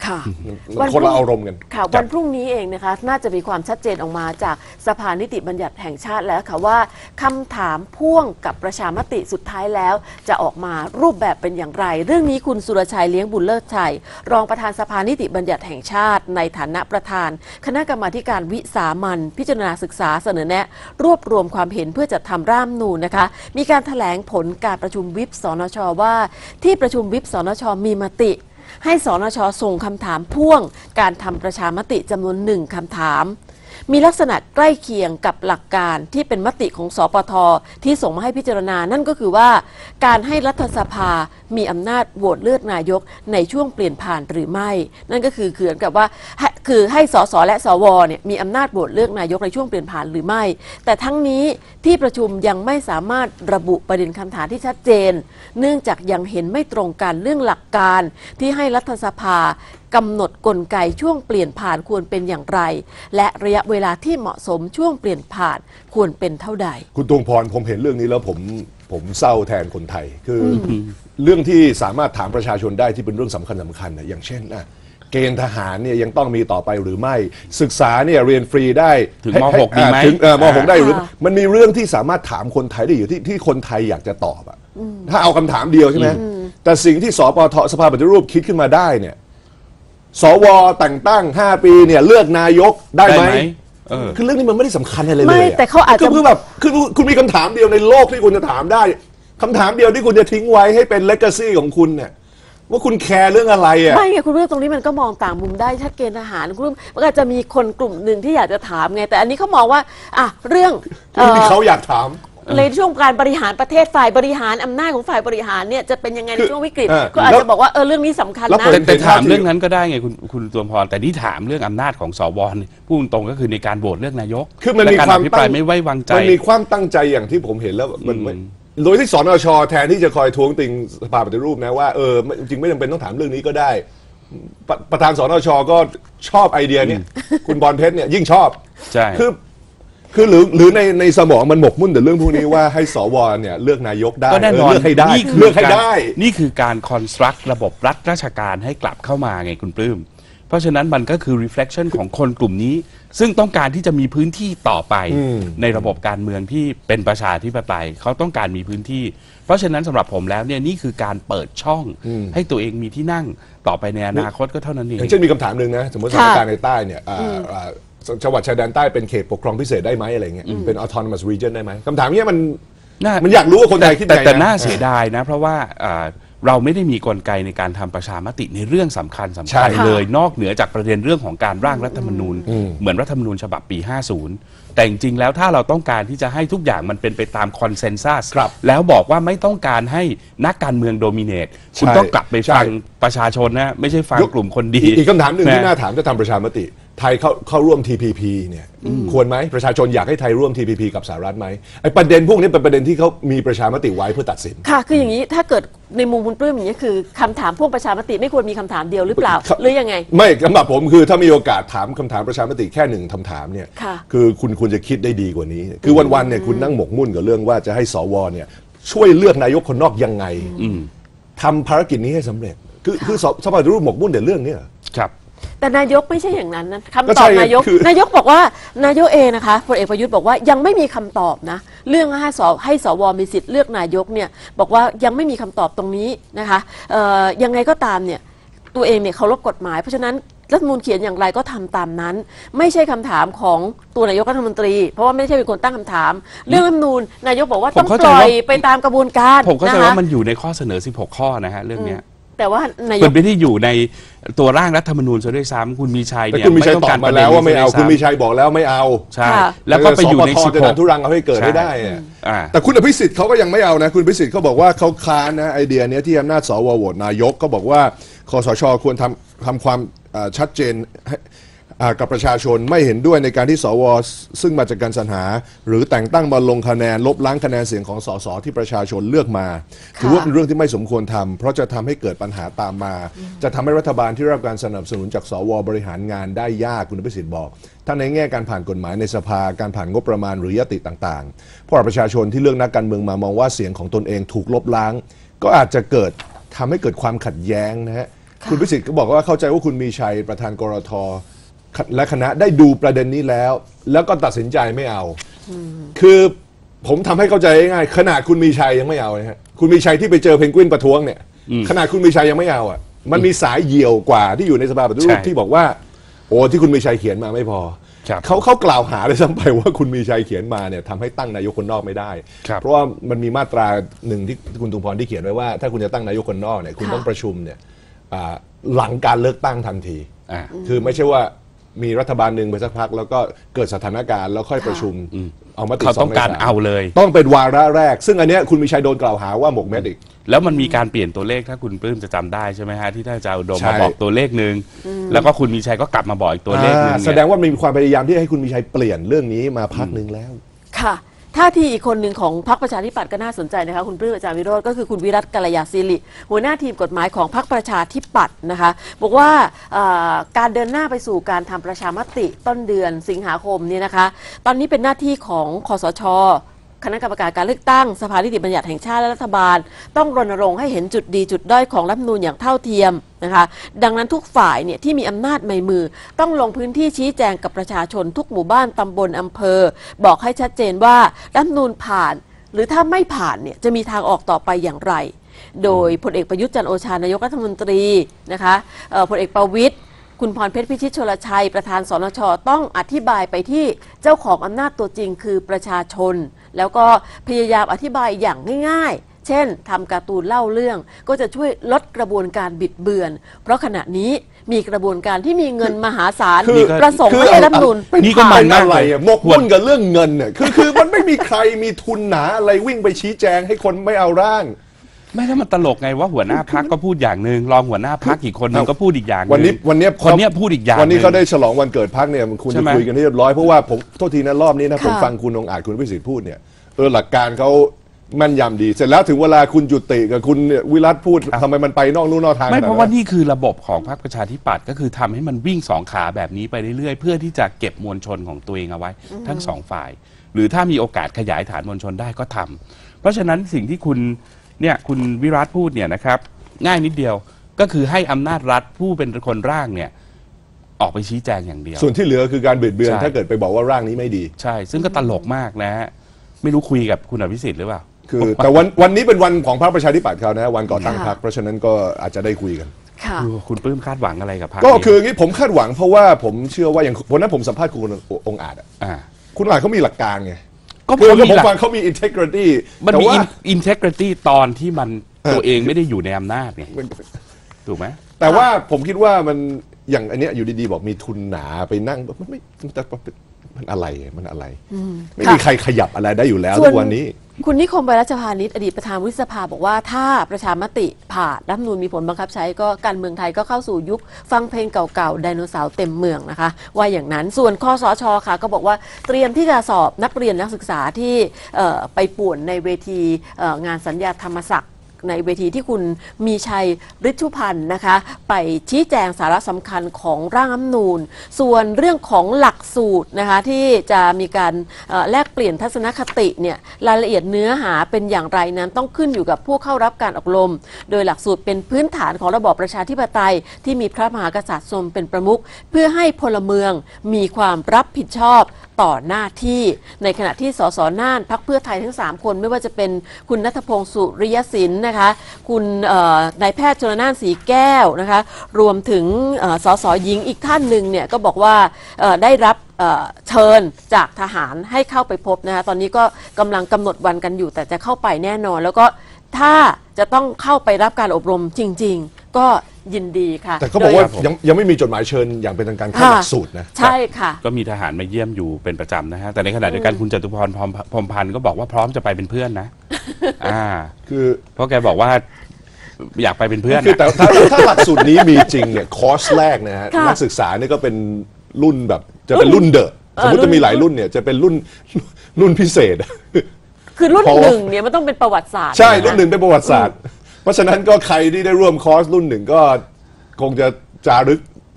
ค่ะมันคนละอารมณ์กันค่ะวันพรุ่งนี้เองนะคะน่าจะมีความชัดเจนออกมาจากสภานิติบัญญัติแห่งชาติแล้วค่ะว่าคำถามพ่วงกับประชามติสุดท้ายแล้วจะออกมารูปแบบเป็นอย่างไรเรื่องนี้คุณสุรชัยเลี้ยงบุญเลิศชัยรองประธานสภานิติบัญญัติแห่งชาติในฐานะประธานคณะกรรมาธิการวิสามัญพิจารณาศึกษาเสนอแนะรวบรวมความเห็นเพื่อจัดทำร่างรัฐธรรมนูญนะคะมีการแถลงผลการประชุมวิปสนช.ว่าที่ประชุมวิปสนช.มีมติให้สนช.ส่งคำถามพ่วงการทำประชามติจำนวนหนึ่งคำถามมีลักษณะใกล้เคียงกับหลักการที่เป็นมติของสปท.ที่ส่งมาให้พิจารณานั่นก็คือว่าการให้รัฐสภามีอำนาจโหวตเลือกนายกในช่วงเปลี่ยนผ่านหรือไม่นั่นก็คือคือกับว่าคือให้สสและสวเนี่ยมีอำนาจโหวตเลือกนายกในช่วงเปลี่ยนผ่านหรือไม่แต่ทั้งนี้ที่ประชุมยังไม่สามารถระบุประเด็นคำถามที่ชัดเจนเนื่องจากยังเห็นไม่ตรงกันเรื่องหลักการที่ให้รัฐสภากำหนดกลไกช่วงเปลี่ยนผ่านควรเป็นอย่างไรและระยะเวลาที่เหมาะสมช่วงเปลี่ยนผ่านควรเป็นเท่าใดคุณตวงพรผมเห็นเรื่องนี้แล้วผมผมเศร้าแทนคนไทยคือเรื่องที่สามารถถามประชาชนได้ที่เป็นเรื่องสำคัญสำคัญนะอย่างเช่นนะเกณฑ์ทหารเนี่ยยังต้องมีต่อไปหรือไม่ศึกษาเนี่ยเรียนฟรีได้ถึงม หก ดีไหมถึงม หก ได้หรือมันมีเรื่องที่สามารถถามคนไทยได้อยู่ที่ที่คนไทยอยากจะตอบอะถ้าเอาคำถามเดียวใช่ไหมแต่สิ่งที่สปทสภาปฏิรูปคิดขึ้นมาได้เนี่ยสวแต่งตั้งห้าปีเนี่ยเลือกนายกได้ไหมคือเรื่องนี้มันไม่ได้สำคัญอะไรเลยไม่แต่เขาอาจจะคือแบบคือคุณมีคำถามเดียวในโลกที่คุณจะถามได้คำถามเดียวที่คุณจะทิ้งไว้ให้เป็นเลกาซีของคุณเนี่ยว่าคุณแคร์เรื่องอะไรอ่ะไม่ไงคุณเรื่องตรงนี้มันก็มองต่างมุมได้ชัดเจนทหารคุณมันอาจจะมีคนกลุ่มหนึ่งที่อยากจะถามไงแต่อันนี้เขามองว่าอ่ะเรื่องที่เขาอยากถามในช่วงการบริหารประเทศฝ่ายบริหารอำนาจของฝ่ายบริหารเนี่ยจะเป็นยังไงในช่วงวิกฤตก็อาจจะบอกว่าเออเรื่องนี้สำคัญนะแต่ถามเรื่องนั้นก็ได้ไงคุณคุณตวงพรแต่นี่ถามเรื่องอำนาจของสวพูดตรงก็คือในการโหวตเลือกนายกคือมันมีความตั้งไม่ไว้วางใจมันมีความตั้งใจอย่างที่ผมเห็นแล้วมันโดยที่สนช.แทนที่จะคอยทวงติงสภาปฏิรูปนะว่าเออจริงไม่จำเป็นต้องถามเรื่องนี้ก็ได้ประธานสนช.ก็ชอบไอเดียเนี่ยคุณบอลเพชรเนี่ยยิ่งชอบใช่คือคือหรือหรือในในสมองมันหมกมุ่นแต่เรื่องพวกนี้ว่าให้สวเนี่ยเลือกนายกได้ก็แน่นอนเลือกให้ได้เลือกให้ได้นี่คือการคอนสตรักระบบรัฐราชการให้กลับเข้ามาไงคุณปลื้มเพราะฉะนั้นมันก็คือ reflection ของคนกลุ่มนี้ซึ่งต้องการที่จะมีพื้นที่ต่อไปในระบบการเมืองที่เป็นประชาธิปไตยเขาต้องการมีพื้นที่เพราะฉะนั้นสำหรับผมแล้วเนี่ยนี่คือการเปิดช่องให้ตัวเองมีที่นั่งต่อไปในอนาคตก็เท่านั้นเองอย่างเช่นมีคำถามหนึ่งนะสมมติสถานการณ์ในใต้เนี่ยจังหวัดชายแดนใต้เป็นเขตปกครองพิเศษได้ไหมอะไรเงี้ยเป็น autonomous region ได้ไหมคำถามนี้มันมันอยากรู้ว่าคนไทยคิดไงแต่น่าเสียดายนะเพราะว่าเราไม่ได้มีกลไกในการทำประชามติในเรื่องสำคัญสำคัญเลยนอกเหนือจากประเด็นเรื่องของการร่างรัฐธรรมนูญเหมือนรัฐธรรมนูญฉบับปีห้าสิบแต่จริงๆแล้วถ้าเราต้องการที่จะให้ทุกอย่างมันเป็นไปตามคอนเซนแซสแล้วบอกว่าไม่ต้องการให้นักการเมืองโดมิเนตคุณต้องกลับไปฟังประชาชนนะไม่ใช่ฟังกลุ่มคนดีอีกคำถามหนึ่งที่น่าถามจะทำประชามติไทยเข้าเข้าร่วม ที พี พี เนี่ยควรไหมประชาชนอยากให้ไทยร่วม ที พี พี กับสหรัฐไหมไอ้ประเด็นพวกนี้เป็นประเด็นที่เขามีประชามติไว้เพื่อตัดสินค่ะคืออย่างนี้ถ้าเกิดในมุมคุณปลื้มอย่างนี้คือคำถามพวกประชามติไม่ควรมีคำถามเดียวหรือเปล่าหรือยังไงไม่สำหรับผมคือถ้ามีโอกาสถามคำถามประชามติแค่หนึ่งคำถามเนี่ยคือคุณควรจะคิดได้ดีกว่านี้คือวันๆเนี่ยคุณนั่งหมกมุ่นกับเรื่องว่าจะให้สวเนี่ยช่วยเลือกนายกคนนอกยังไงทำภารกิจนี้ให้สำเร็จคือคือสภาปฏิรูปหมกมุ่นแต่เรื่องนี้ครับแต่นายกไม่ใช่อย่างนั้นนะคำตอบนายกนายกบอกว่านายกเองนะคะพลเอกประยุทธ์บอกว่ายังไม่มีคำตอบนะเรื่องให้สให้สวมีสิทธิ์เลือกนายกเนี่ยบอกว่ายังไม่มีคำตอบตรงนี้นะคะยังไงก็ตามเนี่ยตัวเองเนี่ยเคารพกฎหมายเพราะฉะนั้นรัฐธรรมนูญเขียนอย่างไรก็ทำตามนั้นไม่ใช่คำถามของตัวนายกรัฐมนตรีเพราะว่าไม่ใช่เป็นคนตั้งคำถามเรื่องรัฐธรรมนูญนายกบอกว่าต้องปล่อยไปตามกระบวนการผมเข้าใจว่ามันอยู่ในข้อเสนอสิบหกข้อนะฮะเรื่องนี้แต่ว่านายกมันไม่ได้อยู่ในตัวร่างรัฐธรรมนูญซะด้วยซ้ำคุณมีชัยเนี่ยไม่ต้องการมาแล้วว่าไม่เอาคุณมีชัยบอกแล้วไม่เอาใช่แล้วก็ไปอยู่ในสิบหกทุรังเอาให้เกิดไม่ได้แต่คุณอภิสิทธิ์เขาก็ยังไม่เอานะคุณอภิสิทธิ์เขาบอกว่าเขาค้านนะไอเดียนี้ที่อำนาจสวโหวตนายกก็บอกว่าคสช.ควรทำทำความชัดเจนกับประชาชนไม่เห็นด้วยในการที่สวซึ่งมาจากการสรรหาหรือแต่งตั้งมาลงคะแนนลบล้างคะแนนเสียงของสสที่ประชาชนเลือกมาถือว่าเป็นเรื่องที่ไม่สมควรทำเพราะจะทำให้เกิดปัญหาตามมาจะทำให้รัฐบาลที่รับการสนับสนุนจากสวบริหารงานได้ยากคุณอภิสิทธิ์บอกทั้งในแง่การผ่านกฎหมายในสภาการผ่านงบประมาณหรือยติต่างๆเพราะประชาชนที่เลือกนักการเมืองมามองว่าเสียงของตนเองถูกลบล้างก็อาจจะเกิดทำให้เกิดความขัดแย้งนะฮะคุณพิสิทธิ์ก็บอกว่าเข้าใจว่าคุณมีชัยประธานกรท.และคณะได้ดูประเด็นนี้แล้ว แล้วก็ตัดสินใจไม่เอาคือผมทำให้เข้าใจง่ายๆขนาดคุณมีชัยยังไม่เอานะฮะคุณมีชัยที่ไปเจอเพนกวินประท้วงเนี่ยขนาดคุณมีชัยยังไม่เอาอ่ะมันมีสายเหี่ยวกว่าที่อยู่ในสภาปฏิรูปที่บอกว่าโอ้ที่คุณมีชัยเขียนมาไม่พอเขาเขากล่าวหาเลยซ้ำไปว่าคุณมีชัยเขียนมาเนี่ยทำให้ตั้งนายกคนนอกไม่ได้เพราะว่ามันมีมาตราหนึ่งที่คุณตุงพรที่เขียนไว้ว่าถ้าคุณจะตั้งนายกคนนอกเนี่ยคุณต้องประชุมเนี่ยหลังการเลือกตั้งทันทีคือไม่ใช่ว่ามีรัฐบาลหนึ่งไปสักพักแล้วก็เกิดสถานการณ์แล้วค่อยประชุมเอามติเขาต้องการเอาเลยต้องเป็นวาระแรกซึ่งอันเนี้ยคุณมีชัยโดนกล่าวหาว่าหมกเม็ดอีกแล้วมันมีการเปลี่ยนตัวเลขถ้าคุณปลื้มจะจำได้ใช่ไหมฮะที่ท่านอาจารย์อุดมมาบอกตัวเลขหนึ่งแล้วก็คุณมีชัยก็กลับมาบอกอีกตัวเลขหนึ่งแสดงว่ามีความพยายามที่ให้คุณมีชัยเปลี่ยนเรื่องนี้มาพักหนึ่งแล้วค่ะท่าทีอีกคนหนึ่งของพรรคประชาธิปัตย์ก็น่าสนใจนะคะคุณปลื้มอาจารย์วิโรจน์ก็คือคุณวิรัตกัลยาศิริหัวหน้าทีมกฎหมายของพรรคประชาธิปัตย์นะคะบอกว่าการเดินหน้าไปสู่การทำประชามติต้นเดือนสิงหาคมนี้นะคะตอนนี้เป็นหน้าที่ของคสช.คณะกรรมการการเลือกตั้งสภานิติบัญญัติแห่งชาติและรัฐบาลต้องรณรงค์ให้เห็นจุดดีจุดด้อยของรัฐธรรมนูญอย่างเท่าเทียมนะคะดังนั้นทุกฝ่ายเนี่ยที่มีอำนาจในมือต้องลงพื้นที่ชี้แจงกับประชาชนทุกหมู่บ้านตำบลอำเภอบอกให้ชัดเจนว่ารัฐธรรมนูญผ่านหรือถ้าไม่ผ่านเนี่ยจะมีทางออกต่อไปอย่างไรโดยพลเอกประยุทธ์จันทร์โอชานายกรัฐมนตรีนะคะพลเอกประวิตรคุณพรเพชรพิชิตชลชัยประธานสนช.ต้องอธิบายไปที่เจ้าของอำนาจตัวจริงคือประชาชนแล้วก็พยายามอธิบายอย่างง่ายๆเช่นทำการ์ตูนเล่าเรื่องก็จะช่วยลดกระบวนการบิดเบือนเพราะขณะนี้มีกระบวนการที่มีเงินมหาศาลประสงค์ให้รัฐธรรมนูญนี่ก็มันอะไรอ่ะหมกมุ่นกับเรื่องเงินเนี่ยคือคือมันไม่มีใครมีทุนหนาอะไรวิ่งไปชี้แจงให้คนไม่เอาร่างไม่ถ้ามันตลกไงว่าหัวหน้าพรรคก็พูดอย่างหนึ่งรองหัวหน้าพรรคอีกคนนึงก็พูดอีกอย่างวันนี้วันนี้คนนี้พูดอีกอย่างวันนี้เขาได้ฉลองวันเกิดพรรคเนี่ยคุณจะคุยกันเรียบร้อยเพราะว่าผมโทษทีนะรอบนี้นะผมฟังคุณองค์อาจคุณวิสิทธิ์พูดเนี่ยเออหลักการเขาแม่นยำดีเสร็จแล้วถึงเวลาคุณจุติกับคุณวิรัตพูดทำไมมันไปนอกลู่นอกทางไม่เพราะว่านี่คือระบบของพรรคประชาธิปัตย์ก็คือทำให้มันวิ่งสองขาแบบนี้ไปเรื่อยๆเพื่อที่จะเก็บมวลชนของตัวเองเอาไว้ทั้งสองฝ่ายหรือถ้ามีโอกาสขยายฐานมวลชนได้ก็ทำเพราะฉะนั้นสิ่งที่คุณเนี่ยคุณวิรัตพูดเนี่ยนะครับง่ายนิดเดียวก็คือให้อำนาจรัฐผู้เป็นคนร่างเนี่ยออกไปชี้แจงอย่างเดียวส่วนที่เหลือคือการเบียดเบียนถ้าเกิดไปบอกว่าร่างนี้ไม่ดีใช่ซึ่งก็ตลกมากนะฮะไม่รู้คุยกับคุณอภิสิทธิ์หรือเปล่าคือแต่วันวันนี้เป็นวันของพรรคประชาธิปัตย์เขานะวันก่อตั้งพรรคเพราะฉะนั้นก็อาจจะได้คุยกันคุณปลื้มคาดหวังอะไรกับพรรคก็คืออย่างนี้ผมคาดหวังเพราะว่าผมเชื่อว่าอย่างวันนั้นผมสัมภาษณ์คุณองค์อาจอ่ะคุณอาจเขามีหลักการไงก็ผมฟังเขามี integrity มันมี integrity ตอนที่มันตัวเองไม่ได้อยู่ในอำนาจไงถูกไหมแต่ว่าผมคิดว่ามันอย่างอันเนี้ยอยู่ดีๆบอกมีทุนหนาไปนั่งมันไม่มันอะไรมันอะไรไม่มีใครขยับอะไรได้อยู่แล้วทุกวันนี้คุณนิคม ไวรัชพานิชอดีตประธานวุฒิสภาบอกว่าถ้าประชามติผ่านรัฐธรรมนูญมีผลบังคับใช้ก็การเมืองไทยก็เข้าสู่ยุคฟังเพลงเก่าๆไดโนเสาร์เต็มเมืองนะคะว่าอย่างนั้นส่วนคสช.ค่ะก็บอกว่าเตรียมที่จะสอบนักเรียนนักศึกษาที่ไปป่วนในเวทีงานสัญญาธรรมศักดิ์ในเวทีที่คุณมีชัยฤทธุพันธ์นะคะไปชี้แจงสาระสำคัญของร่างรัฐธรรมนูญส่วนเรื่องของหลักสูตรนะคะที่จะมีการแลกเปลี่ยนทัศนคติเนี่ยรายละเอียดเนื้อหาเป็นอย่างไรนั้นต้องขึ้นอยู่กับผู้เข้ารับการอบรมโดยหลักสูตรเป็นพื้นฐานของระบอบประชาธิปไตยที่มีพระมหากษัตริย์ทรงเป็นประมุขเพื่อให้พลเมืองมีความรับผิดชอบต่อหน้าที่ในขณะที่สสน่านพรรคเพื่อไทยทั้งสามคนไม่ว่าจะเป็นคุณณัฐพงศ์สุริยศิลป์นะคะคุณนายแพทย์ชลน่านสีแก้วนะคะรวมถึงสสหญิงอีกท่านหนึ่งเนี่ยก็บอกว่าได้รับเชิญจากทหารให้เข้าไปพบนะคะตอนนี้ก็กำลังกำหนดวันกันอยู่แต่จะเข้าไปแน่นอนแล้วก็ถ้าจะต้องเข้าไปรับการอบรมจริงๆก็ยินดีค่ะแต่เขาบอกว่ายังยังไม่มีจดหมายเชิญอย่างเป็นทางการเข้าหลักสูตรนะใช่ค่ะก็มีทหารมาเยี่ยมอยู่เป็นประจำนะฮะแต่ในขณะเดียวกันคุณจตุพรพรหมพันธ์ก็บอกว่าพร้อมจะไปเป็นเพื่อนนะอ่าคือเพราะแกบอกว่าอยากไปเป็นเพื่อนคือแต่ถ้าถ้าหลักสูตรนี้มีจริงเนี่ยคอร์สแรกนะฮะนักศึกษาเนี่ยก็เป็นรุ่นแบบจะเป็นรุ่นเดอะสมมติจะมีหลายรุ่นเนี่ยจะเป็นรุ่นรุ่นพิเศษคือรุ่นหนึ่งเนี่ยมันต้องเป็นประวัติศาสตร์ใช่รุ่นหนึ่งเป็นประวัติศาสตร์เพราะฉะนั้นก็ใครที่ได้ร่วมคอร์สรุ่นหนึ่งก็คงจะจารึก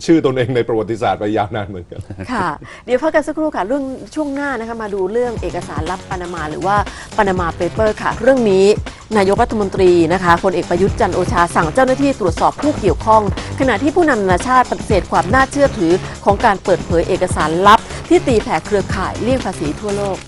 ชื่อตนเองในประวัติศาสตร์ไปยาวนานเหมือนกันค่ะเดี๋ยวพักกันสักครู่ค่ะเรื่องช่วงหน้านะคะมาดูเรื่องเอกสารลับปานามาหรือว่าปานามาเปเปอร์ค่ะเรื่องนี้นายกรัฐมนตรีนะคะพลเอกประยุทธ์จันทร์โอชาสั่งเจ้าหน้าที่ตรวจสอบผู้เกี่ยวข้องขณะที่ผู้นำนานาชาติปฏิเสธความน่าเชื่อถือของการเปิดเผยเอกสารลับที่ตีแผ่เครือข่ายเลี่ยงภาษีทั่วโลก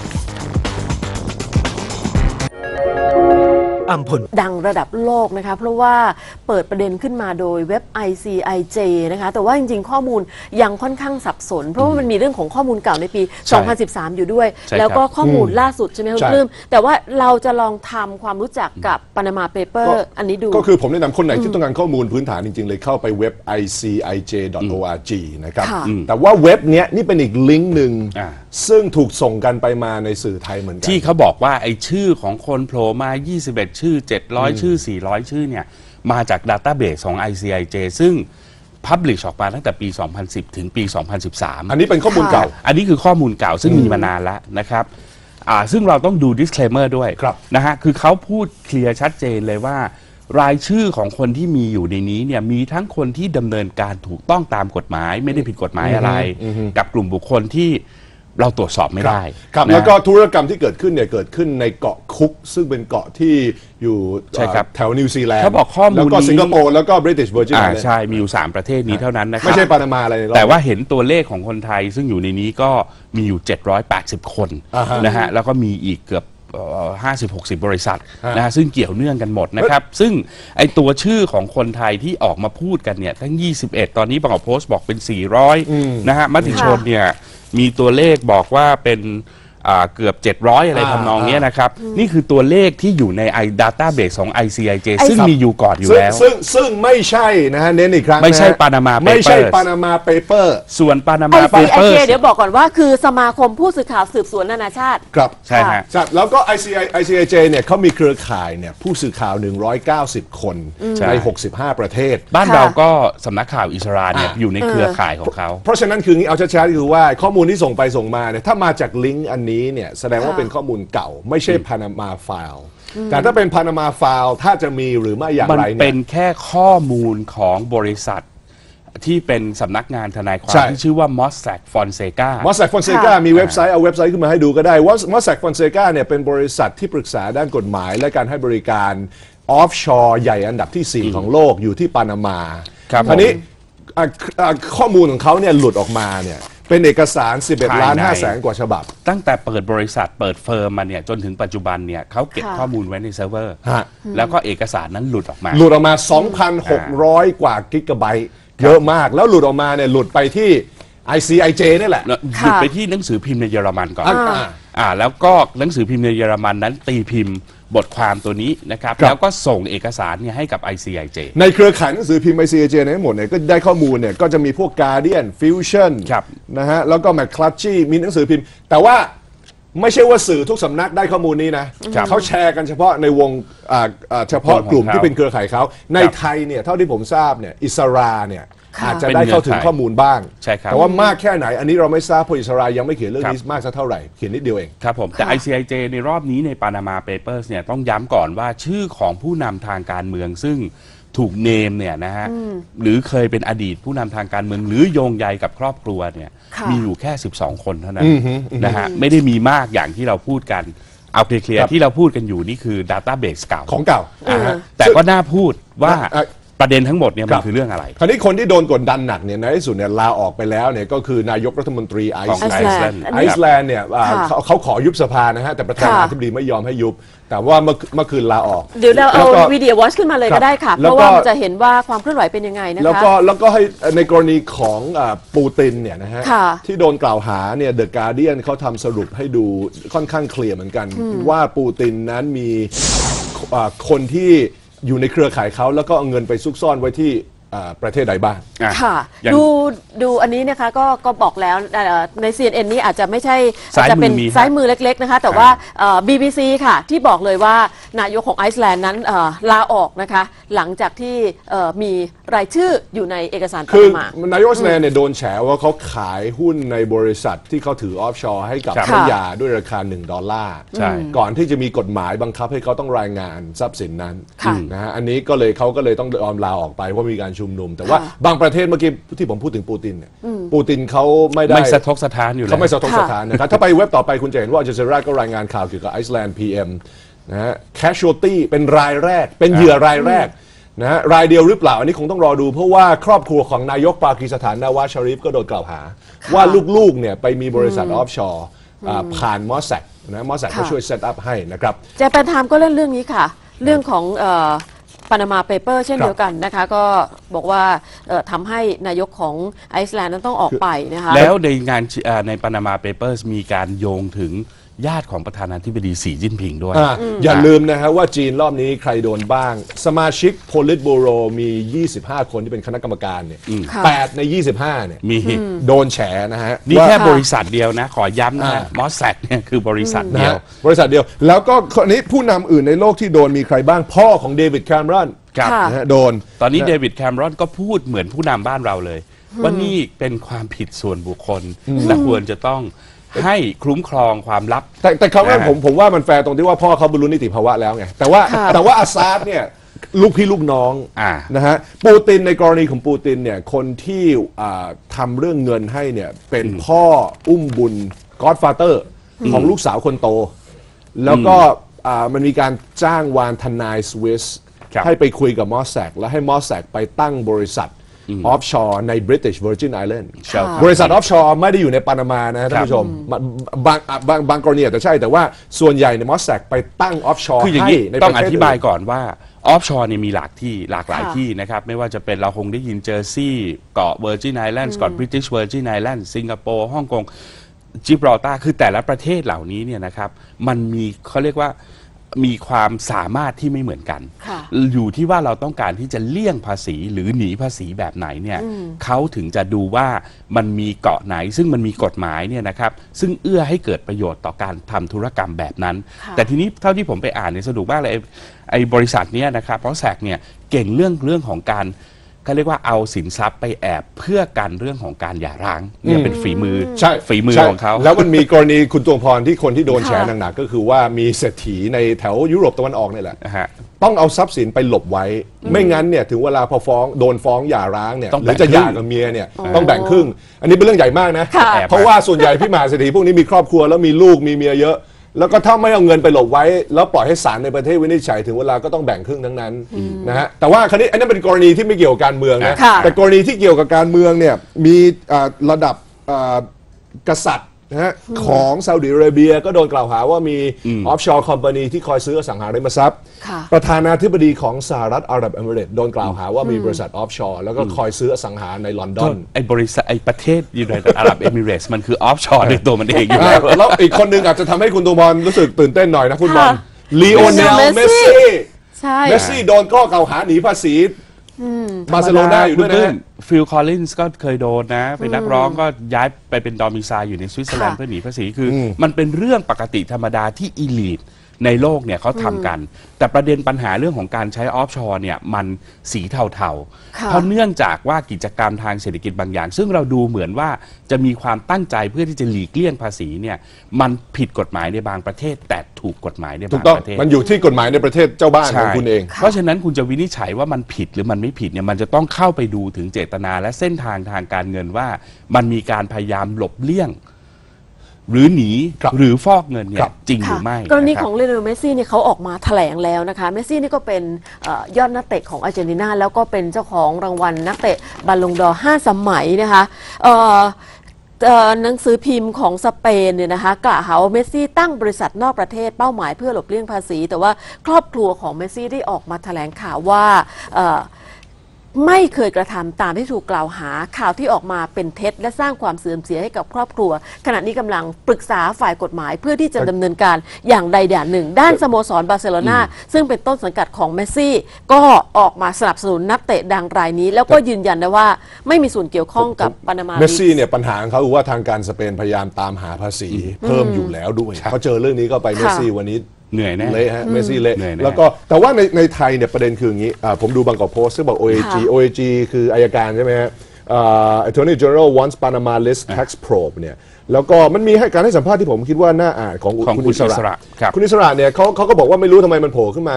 อัมพลดังระดับโลกนะคะเพราะว่าเปิดประเด็นขึ้นมาโดยเว็บ ไอ ซี ไอ เจ นะคะแต่ว่าจริงๆข้อมูลยังค่อนข้างสับสนเพราะว่ามันมีเรื่องของข้อมูลเก่าในปี สองพันสิบสาม อยู่ด้วยแล้วก็ข้อมูลล่าสุดใช่ไหมคุณปลื้มแต่ว่าเราจะลองทำความรู้จักกับ Panama Paper อันนี้ดูก็คือผมแนะนำคนไหนที่ต้องการข้อมูลพื้นฐานจริงๆเลยเข้าไปเว็บ ไอ ซี ไอ เจ ดอท โอ อาร์ จี นะครับแต่ว่าเว็บเนี้ยนี่เป็นอีกลิงก์หนึ่งซึ่งถูกส่งกันไปมาในสื่อไทยเหมือนกันที่เขาบอกว่าไอ้ชื่อของคนโผล่มายี่สิบเอ็ดชื่อเจ็ดร้อยชื่อสี่ร้อยชื่อเนี่ยมาจากดัตต้าเบสของ ไอ ซี ไอ เจ ซึ่ง Publish ออกมาตั้งแต่ปี สองพันสิบ ถึงปี สองพันสิบสามอันนี้เป็นข้อมูลเก่าอันนี้คือข้อมูลเก่าซึ่งมีมานานแล้วนะครับซึ่งเราต้องดู disclaimer ด้วยนะฮะคือเขาพูดเคลียร์ชัดเจนเลยว่ารายชื่อของคนที่มีอยู่ในนี้เนี่ยมีทั้งคนที่ดำเนินการถูกต้องตามกฎหมายไม่ได้ผิดกฎหมายอะไรกับกลุ่มบุคคลที่เราตรวจสอบไม่ได้ครับแล้วก็ธุรกรรมที่เกิดขึ้นเนี่ยเกิดขึ้นในเกาะคุกซึ่งเป็นเกาะที่อยู่แถวนิวซีแลนด์เขาบอกข้อมูลแล้วก็สิงคโปร์แล้วก็บริติชเวอร์จินไอแลนด์ใช่มีอยู่สามประเทศนี้เท่านั้นนะครับไม่ใช่ปานามาอะไรแต่ว่าเห็นตัวเลขของคนไทยซึ่งอยู่ในนี้ก็มีอยู่เจ็ดร้อยแปดสิบคนนะฮะแล้วก็มีอีกเกือบห้าสิบ หกสิบ บริษัทนะฮะซึ่งเกี่ยวเนื่องกันหมดนะครับซึ่งไอตัวชื่อของคนไทยที่ออกมาพูดกันเนี่ยทั้งยี่สิบเอ็ดตอนนี้บางโพสต์บอกเป็นสี่ร้อยนะฮะมติชนเนี่ยมีตัวเลขบอกว่าเป็นเกือบเจ็ดร้อยอะไรทำนองนี้นะครับนี่คือตัวเลขที่อยู่ใน Database ของ ไอ ซี ไอ เจ ซึ่งมีอยู่ก่อนอยู่แล้วซึ่งซึ่งไม่ใช่นะฮะเน้นอีกครั้งไม่ใช่ Panama Papers ไม่ใช่ Panama Paper ส่วน Panama Papers ไอ ซี ไอ เจ เดี๋ยวบอกก่อนว่าคือสมาคมผู้สื่อข่าวสืบสวนนานาชาติครับใช่ฮะแล้วก็ ไอ ซี ไอ เจ เนี่ยเขามีเครือข่ายเนี่ยผู้สื่อข่าวหนึ่งร้อยเก้าสิบคนในหกสิบห้าประเทศบ้านเราก็สำนักข่าวอิสราเนี่ยอยู่ในเครือข่ายของเขาเพราะฉะนั้นคือเอาชัดๆคือว่าข้อมูลที่ส่งไปส่งมาเนี่ยถ้ามาจากลิงก์อันนี้เนี่ยแสดงว่าเป็นข้อมูลเก่าไม่ใช่ Panama File แต่ถ้าเป็น Panama File ถ้าจะมีหรือไม่อย่างไรเนี่ยมันเป็นแค่ข้อมูลของบริษัทที่เป็นสำนักงานทนายความที่ชื่อว่า Mossack Fonseca Mossack Fonseca มีเว็บไซต์เอาเว็บไซต์ขึ้นมาให้ดูก็ได้ว่า Mossack Fonseca เนี่ยเป็นบริษัทที่ปรึกษาด้านกฎหมายและการให้บริการออฟชอร์ใหญ่อันดับที่สี่ของโลกอยู่ที่ปานามาคราวนี้ข้อมูลของเขาเนี่ยหลุดออกมาเนี่ยเป็นเอกสารสิบเอ็ดล้านห้าแสนกว่าฉบับตั้งแต่เปิดบริษัทเปิดเฟิร์มมาเนี่ยจนถึงปัจจุบันเนี่ยเขาเก็บข้อมูลไว้ในเซิร์ฟเวอร์แล้วก็เอกสารนั้นหลุดออกมาหลุดออกมา สองพันหกร้อย กว่ากิกะไบต์เยอะมากแล้วหลุดออกมาเนี่ยหลุดไปที่ ไอ ซี ไอ เจ นี่แหละหลุดไปที่หนังสือพิมพ์ในเยอรมันก่อนอ่าแล้วก็หนังสือพิมพ์ในเยอรมันนั้นตีพิมพ์บทความตัวนี้นะครับแล้วก็ส่งเอกสารเนี่ยให้กับ ไอ ซี ไอ เจในเครือข่ายหนังสือพิมพ์ ไอ ซี ไอ เจ ในทั้งหมดเนี่ยก็ได้ข้อมูลเนี่ยก็จะมีพวก Guardian Fusion นะฮะแล้วก็ McClatchy มีหนังสือพิมพ์แต่ว่าไม่ใช่ว่าสื่อทุกสำนักได้ข้อมูลนี้นะเขาแชร์กันเฉพาะในวงเฉพาะกลุ่มที่เป็นเครือข่ายเขาในไทยเนี่ยเท่าที่ผมทราบเนี่ยอิสราเนี่ยอาจจะได้เข้าถึงข้อมูลบ้างแต่ว่ามากแค่ไหนอันนี้เราไม่ทราบเพราะอิสรายังไม่เขียนเรื่องนี้มากสักเท่าไหร่เขียนนิดเดียวเองครับผมแต่ ไอ ซี ไอ เจ ในรอบนี้ใน Panama Papers เนี่ยต้องย้ำก่อนว่าชื่อของผู้นำทางการเมืองซึ่งถูกเนมเนี่ยนะฮะหรือเคยเป็นอดีตผู้นำทางการเมืองหรือโยงใยกับครอบครัวเนี่ยมีอยู่แค่สิบสองคนเท่านั้นนะฮะไม่ได้มีมากอย่างที่เราพูดกันเอาเคลียร์ที่เราพูดกันอยู่นี่คือ Database เก่าของเก่าแต่ก็น่าพูดว่าประเด็นทั้งหมดเนี่ยมันคือเรื่องอะไรคราวนี้คนที่โดนกดดันหนักเนี่ยในที่สุดเนี่ยลาออกไปแล้วเนี่ยก็คือนายกรัฐมนตรีไอซ์แลนด์ไอซ์แลนด์เนี่ยเขาขอยุบสภานะฮะแต่ประธานาธิบดีไม่ยอมให้ยุบแต่ว่าเมื่อเมื่อคืนลาออกเดี๋ยวเราเอาวิดีโอวอชขึ้นมาเลยก็ได้ค่ะเพราะว่าจะเห็นว่าความเคลื่อนไหวเป็นยังไงนะคะแล้วก็แล้วก็ให้ในกรณีของปูตินเนี่ยนะฮะที่โดนกล่าวหาเนี่ยเดอะการ์เดียนเขาทำสรุปให้ดูค่อนข้างเคลียร์เหมือนกันว่าปูตินนั้นมีคนที่อยู่ในเครือข่ายเขาแล้วก็เอาเงินไปซุกซ่อนไว้ที่ประเทศใดบ้างค่ะดูดูอันนี้นะคะก็ก็บอกแล้วใน ซี เอ็น เอ็น นี้อาจจะไม่ใช่อาจจะเป็นซ้ายมือเล็กๆนะคะแต่ว่า บี บี ซี ค่ะที่บอกเลยว่านายกของไอซ์แลนด์นั้นลาออกนะคะหลังจากที่มีรายชื่ออยู่ในเอกสารคือนายกไอซ์แลนด์เนี่ยโดนแฉว่าเขาขายหุ้นในบริษัทที่เขาถือออฟชอร์ให้กับภรรยาด้วยราคาหนึ่งดอลลาร์ก่อนที่จะมีกฎหมายบังคับให้เขาต้องรายงานทรัพย์สินนั้นนะฮะอันนี้ก็เลยเขาก็เลยต้องยอมลาออกไปเพราะมีการชุมนุมแต่ว่าบางประเทศเมื่อกี้ที่ผมพูดถึงปูตินเนี่ยปูตินเขาไม่ได้ไม่สะทกสะท้านอยู่แล้วเขาไม่สะทกสถานนะครับถ้าไปเว็บต่อไปคุณจะเห็นว่าอัลจาซีราก็รายงานข่าวเกี่ยวกับไอซ์แลนด์ พี เอ็ม นะฮะ casualty เป็นรายแรกเป็นเหยื่อรายแรกนะฮะรายเดียวหรือเปล่าอันนี้คงต้องรอดูเพราะว่าครอบครัวของนายกปากีสถานนาวาซชาริฟก็โดนกล่าวหาว่าลูกๆเนี่ยไปมีบริษัทออฟชอร์ผ่านมอสแซกนะมอสแซกก็ช่วยเซตอัพให้นะครับเจแปนไทม์ก็เล่นเรื่องนี้ค่ะเรื่องของปานามาเปเปอร์เช่นเดียวกันนะคะก็บอกว่าทำให้นายกของไอซ์แลนด์นั้นต้องออกไปนะคะแล้วในงานในปานามาเปเปอร์สมีการโยงถึงญาติของประธานาธิบดีสีจิ้นผิงด้วยอ, อย่าลืมนะฮะว่าจีนรอบนี้ใครโดนบ้างสมาชิกโพลิตบูโรมียี่สิบห้าคนที่เป็นคณะกรรมการเนี่ยแปดในยี่สิบห้าเนี่ยมีโดนแฉนะฮะนี่แค่บริษัทเดียวนะขอย้ำนะมอสแซกเนี่ยคือบริษัทเดียวบริษัทเดียวแล้วก็คนนี้ผู้นำอื่นในโลกที่โดนมีใครบ้างพ่อของเดวิดแคมรอนนะฮะโดนตอนนี้เดวิดแคมรอนก็พูดเหมือนผู้นำบ้านเราเลยว่านี่เป็นความผิดส่วนบุคคลและควรจะต้องให้คุ้มครองความลับแต่แต่เขาว่าผมผมว่ามันแฟร์ตรงที่ว่าพ่อเขาบรรลุนิติภาวะแล้วไงแต่ว่าแต่ว่าอาซาดเนี่ยลูกพี่ลูกน้องนะฮะปูตินในกรณีของปูตินเนี่ยคนที่ทำเรื่องเงินให้เนี่ยเป็นพ่ออุ้มบุญก็อดฟาเตอร์ของลูกสาวคนโตแล้วก็มันมีการจ้างวานทนายสวิสให้ไปคุยกับมอสแซกแล้วให้มอสแซกไปตั้งบริษัทออฟชอร์ใน British Virgin Island บริษัทออฟชอร์ไม่ได้อยู่ในปานามานะท่านผู้ชมบางบางบางกรณีอาจจะใช่แต่ว่าส่วนใหญ่ในมอสแซกไปตั้งออฟชอร์คืออย่างนี้ต้องอธิบายก่อนว่าออฟชอร์เนี่ยมีหลากที่หลากหลายที่นะครับไม่ว่าจะเป็นเราคงได้ยินเจอร์ซีย์เกาะ Virgin Islands เกาะ British Virgin Islands สิงคโปร์ฮ่องกงจิบรอลตาร์คือแต่ละประเทศเหล่านี้เนี่ยนะครับมันมีเขาเรียกว่ามีความสามารถที่ไม่เหมือนกันอยู่ที่ว่าเราต้องการที่จะเลี่ยงภาษีหรือหนีภาษีแบบไหนเนี่ยเขาถึงจะดูว่ามันมีเกาะไหนซึ่งมันมีกฎหมายเนี่ยนะครับซึ่งเอื้อให้เกิดประโยชน์ต่อการทำธุรกรรมแบบนั้นแต่ทีนี้เท่าที่ผมไปอ่านเนี่ยสนุกมากเลยไอ้บริษัทเนี้ยนะครับเพราะแซกเนี่ยเก่งเรื่องเรื่องของการเขาเรียกว่าเอาสินทรัพย์ไปแอบเพื่อกันเรื่องของการหย่าร้างเนี่ยเป็นฝีมือใช่ฝีมือของเขาแล้วมันมีกรณีคุณตวงพรที่คนที่โดนแฉหนักๆก็คือว่ามีเศรษฐีในแถวยุโรปตะวันออกนี่แหละต้องเอาทรัพย์สินไปหลบไว้ไม่งั้นเนี่ยถึงเวลาพอฟ้องโดนฟ้องหย่าร้างเนี่ยหรือจะหย่ากับเมียเนี่ยต้องแบ่งครึ่งอันนี้เป็นเรื่องใหญ่มากนะเพราะว่าส่วนใหญ่พี่มหาเศรษฐีพวกนี้มีครอบครัวแล้วมีลูกมีเมียเยอะแล้วก็ถ้าไม่เอาเงินไปหลบไว้แล้วปล่อยให้ศาลในประเทศวินิจฉัยถึงเวลาก็ต้องแบ่งครึ่งทั้งนั้นนะฮะแต่ว่าคราวนี้อันนั้นเป็นกรณีที่ไม่เกี่ยวกับการเมืองนะแต่กรณีที่เกี่ยวกับการเมืองเนี่ยมีระดับกษัตริย์นะฮะของซาอุดิอาระเบียก็โดนกล่าวหาว่ามีออฟชอร์คอมพานีที่คอยซื้ออสังหาริมทรัพย์ประธานาธิบดีของสหรัฐอาหรับเอมิเรตส์โดนกล่าวหาว่ามีบริษัทออฟชอร์แล้วก็คอยซื้ออสังหาในลอนดอนไอ้บริษัทไอ้ประเทศยูไนเต็ดอาหรับเอมิเรตส์มันคือออฟชอร์ในตัวมันเองอยู่แล้วแล้วอีกคนนึงอาจจะทำให้คุณตูมอนรู้สึกตื่นเต้นหน่อยนะฟุตบอลลีโอเนลเมสซี่เมสซี่โดนข้อกล่าวหาหนีภาษีบาร์เซโลนาอยู่ด้วยนะฟิลคอลลินส์ก็เคยโดนนะเป็นนักร้องก็ย้ายไปเป็นดอมิไซล์อยู่ในสวิตเซอร์แลนด์เพื่อหนีภาษีคือมันเป็นเรื่องปกติธรรมดาที่อีลีทในโลกเนี่ยเขาทำกันแต่ประเด็นปัญหาเรื่องของการใช้ออฟชอร์เนี่ยมันสีเทาๆเพราะเนื่องจากว่ากิจกรรมทางเศรษฐกิจบางอย่างซึ่งเราดูเหมือนว่าจะมีความตั้งใจเพื่อที่จะหลีกเลี่ยงภาษีเนี่ยมันผิดกฎหมายในบางประเทศแต่ถูกกฎหมายในบางประเทศมันอยู่ที่กฎหมายในประเทศเจ้าบ้านของคุณเองเพราะฉะนั้นคุณจะวินิจฉัยว่ามันผิดหรือมันไม่ผิดเนี่ยมันจะต้องเข้าไปดูถึงเจตนาและเส้นทางทางการเงินว่ามันมีการพยายามหลบเลี่ยงหรือหนีหรือฟอกเงินเนี่ยจริงหรือไม่กรณีของเลโอเนลเมสซี่เนี่ยเขาออกมาแถลงแล้วนะคะเมสซี่นี่ก็เป็นยอดนักเตะของอาร์เจนตินาแล้วก็เป็นเจ้าของรางวัลนักเตะบัลลงดอร์ห้าสมัยนะคะหนังสือพิมพ์ของสเปนเนี่ยนะคะกล่าวหาว่าเมสซี่ตั้งบริษัทนอกประเทศเป้าหมายเพื่อหลบเลี่ยงภาษีแต่ว่าครอบครัวของเมสซี่ได้ออกมาแถลงข่าวว่าไม่เคยกระทำตามที่ถูกกล่าวหาข่าวที่ออกมาเป็นเท็จและสร้างความเสื่อมเสียให้กับครอบครัวขณะนี้กำลังปรึกษาฝ่ายกฎหมายเพื่อที่จะดำเนินการอย่างใดอย่างหนึ่งด้านสโมสรบาร์เซโลนาซึ่งเป็นต้นสังกัดของเมสซี่ก็ออกมาสนับสนุนนักเตะดังรายนี้แล้วก็ยืนยันนะว่าไม่มีส่วนเกี่ยวข้องกับปานามาเมสซี่เนี่ยปัญหาของเขาคือว่าทางการสเปนพยายามตามหาภาษีเพิ่มอยู่แล้วด้วยเขาเจอเรื่องนี้ก็ไปเมสซี่วันนี้เหนื่อยแน่เละฮะเมสซี่เละแล้วก็แต่ว่าในในไทยเนี่ยประเด็นคืออย่างนี้ผมดูบางกอกโพสต์ซึ่งบอก โอ เอ จี โอ เอ จี คืออัยการใช่ไหมฮะ Attorney General wants Panama list tax probe เนี่ยแล้วก็มันมีให้การให้สัมภาษณ์ที่ผมคิดว่าน่าอ่านของคุณอิสระคุณอิสระเนี่ยเขาเขาก็บอกว่าไม่รู้ทำไมมันโผล่ขึ้นมา